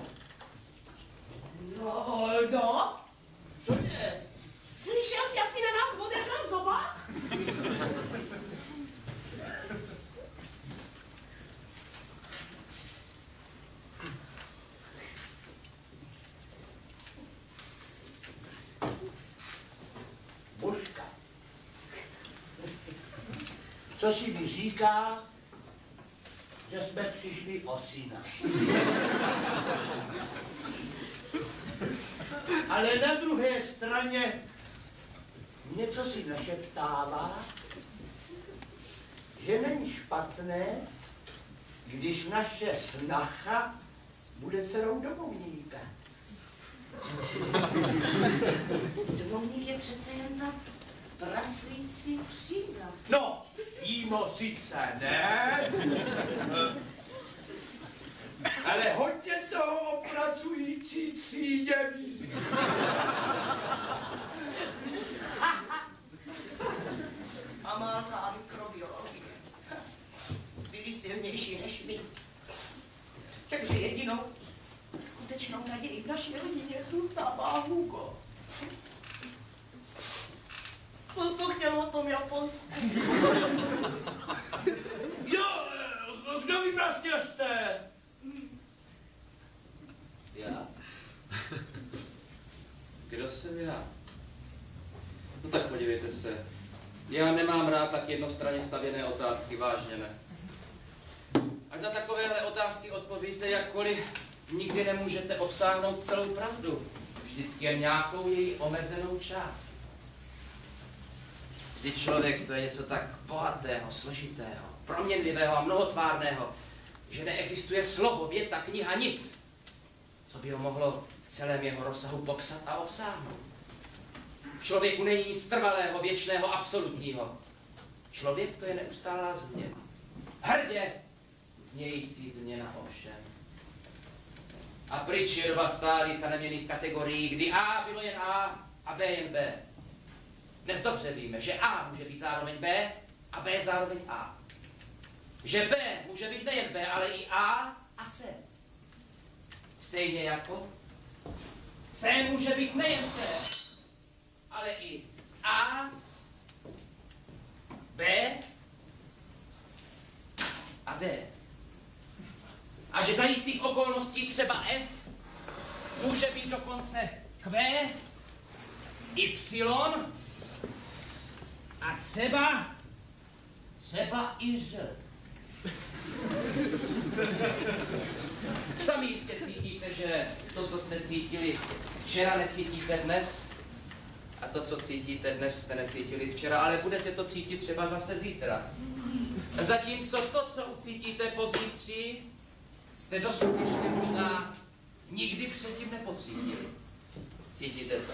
No, Oldo, Co je? slyšel jsi, jak jsi na nás otevřel zoba? Božka. Co si mi říká, že jsme přišli o syna. Ale na druhé straně něco si našeptává, že není špatné, když naše snacha bude dcerou domovníka. Domovník je přece jen ta pracující třída. No, jímo sice ne, ale hodně toho o pracující třídě ví. A má ta mikrobiologie. Byli silnější než my. Takže jedinou skutečnou naději v naší rodině zůstává Hugo. Co jsi to chtěl o tom Japonsku? Jo, kdo vy vlastně jste? Já? Kdo jsem já? No tak podívejte se. Já nemám rád tak jednostranně stavěné otázky, vážně ne. Ať na takovéhle otázky odpovíte jakkoliv, nikdy nemůžete obsáhnout celou pravdu. Vždycky jen nějakou její omezenou část. Vždyť člověk to je něco tak bohatého, složitého, proměnlivého a mnohotvárného, že neexistuje slovo, věta, kniha, nic, co by ho mohlo v celém jeho rozsahu popsat a obsáhnout. V člověku není nic trvalého, věčného, absolutního. Člověk to je neustálá změna. Hrdě znějící změna ovšem. A pryč je doba stálých a neměnných kategorií, kdy A bylo jen A a B jen B. Dnes dobře víme, že A může být zároveň B a B zároveň A. Že B může být nejen B, ale i A a C. Stejně jako C může být nejen C, ale i A, B a D. A že za jistých okolností třeba F může být dokonce Q Y a třeba, třeba i Ž. Sami jistě cítíte, že to, co jste cítili včera, necítíte dnes. A to, co cítíte dnes, jste necítili včera, ale budete to cítit třeba zase zítra. Zatímco to, co ucítíte pozítří, jste dosud ještě možná nikdy předtím nepocítili. Cítíte to?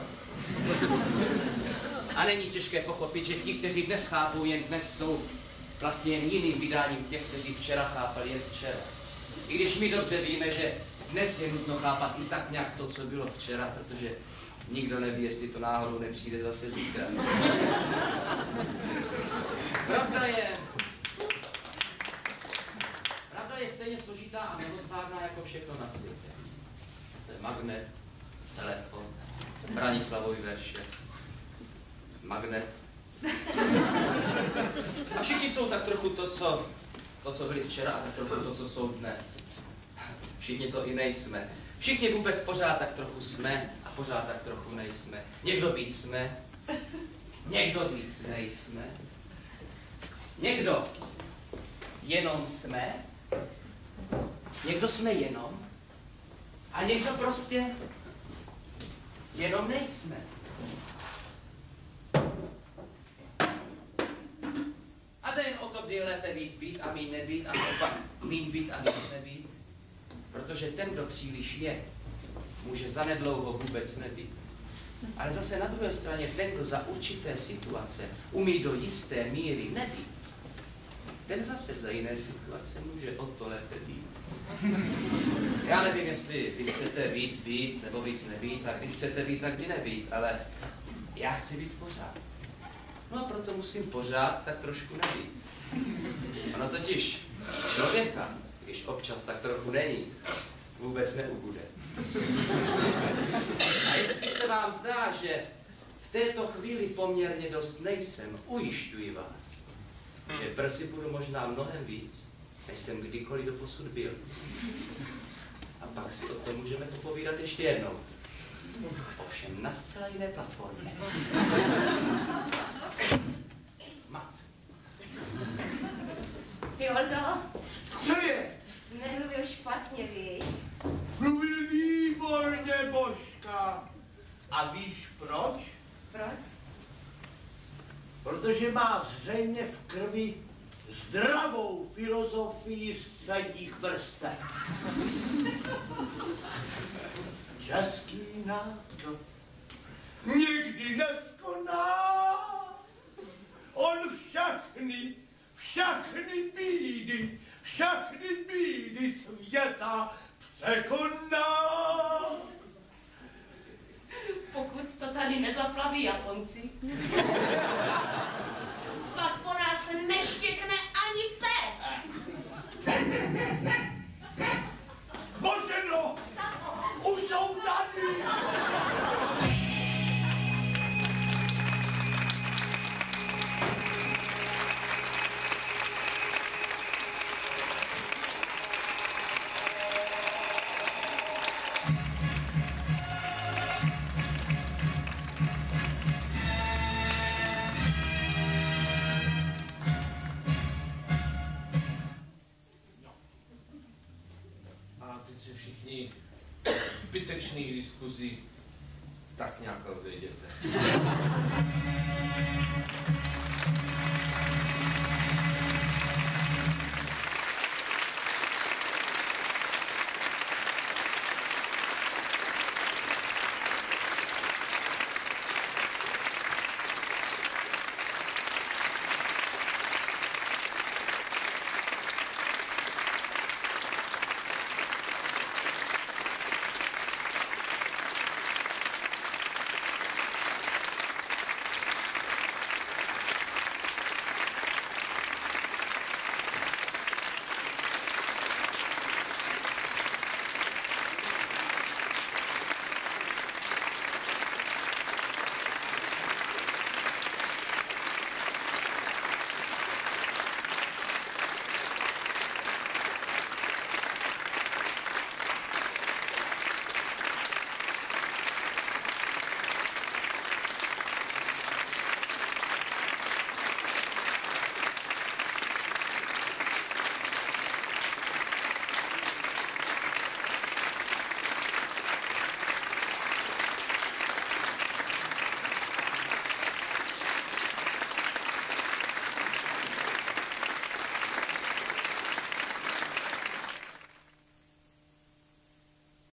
A není těžké pochopit, že ti, kteří dnes chápou jen dnes, jsou vlastně jen jiným vydáním těch, kteří včera chápali jen včera. I když my dobře víme, že dnes je nutno chápat i tak nějak to, co bylo včera, protože nikdo neví, jestli to náhodou nepřijde zase zítra. Pravda je... Pravda je stejně složitá a neodvárná jako všechno na světě. To je magnet, telefon, Branislavovy verše, magnet. A všichni jsou tak trochu to, co, to, co byli včera a tak trochu to, co jsou dnes. Všichni to i nejsme. Všichni vůbec pořád tak trochu jsme a pořád tak trochu nejsme. Někdo víc jsme, někdo víc nejsme. Někdo jenom jsme, někdo jsme jenom a někdo prostě jenom nejsme. A to jen o to, kdy je lépe víc být a míň nebýt a opak míň být a víc nebýt. Protože ten, kdo příliš je, může zanedlouho vůbec nebýt. Ale zase na druhé straně ten, kdo za určité situace umí do jisté míry nebýt, ten zase za jiné situace může o to lépe být. Já nevím, jestli vy chcete víc být nebo víc nebýt, a kdy chcete být a kdy nebýt, ale já chci být pořád. No a proto musím pořád tak trošku nebýt. Ono totiž člověka, když občas tak trochu není, vůbec neubude. A jestli se vám zdá, že v této chvíli poměrně dost nejsem, ujišťuji vás, že brzy budu možná mnohem víc, než jsem kdykoliv doposud byl. A pak si o tom můžeme popovídat ještě jednou. Ovšem na zcela jiné platformě. Mat. Ty, Oldo, Co je? nemluvil špatně, viď? Mluvil výborně, Božka. A víš proč? Proč? Protože má zřejmě v krvi zdravou filozofii středních vrstev. Český národ nikdy neskoná. On všechny, všechny bídy, všechny bídy světa překoná. Pokud to tady nezaplaví Japonci, pak po nás neštěkne ani pes. Boženo, už jsou tady. Zbytečných diskuzí tak nějak rozejděte.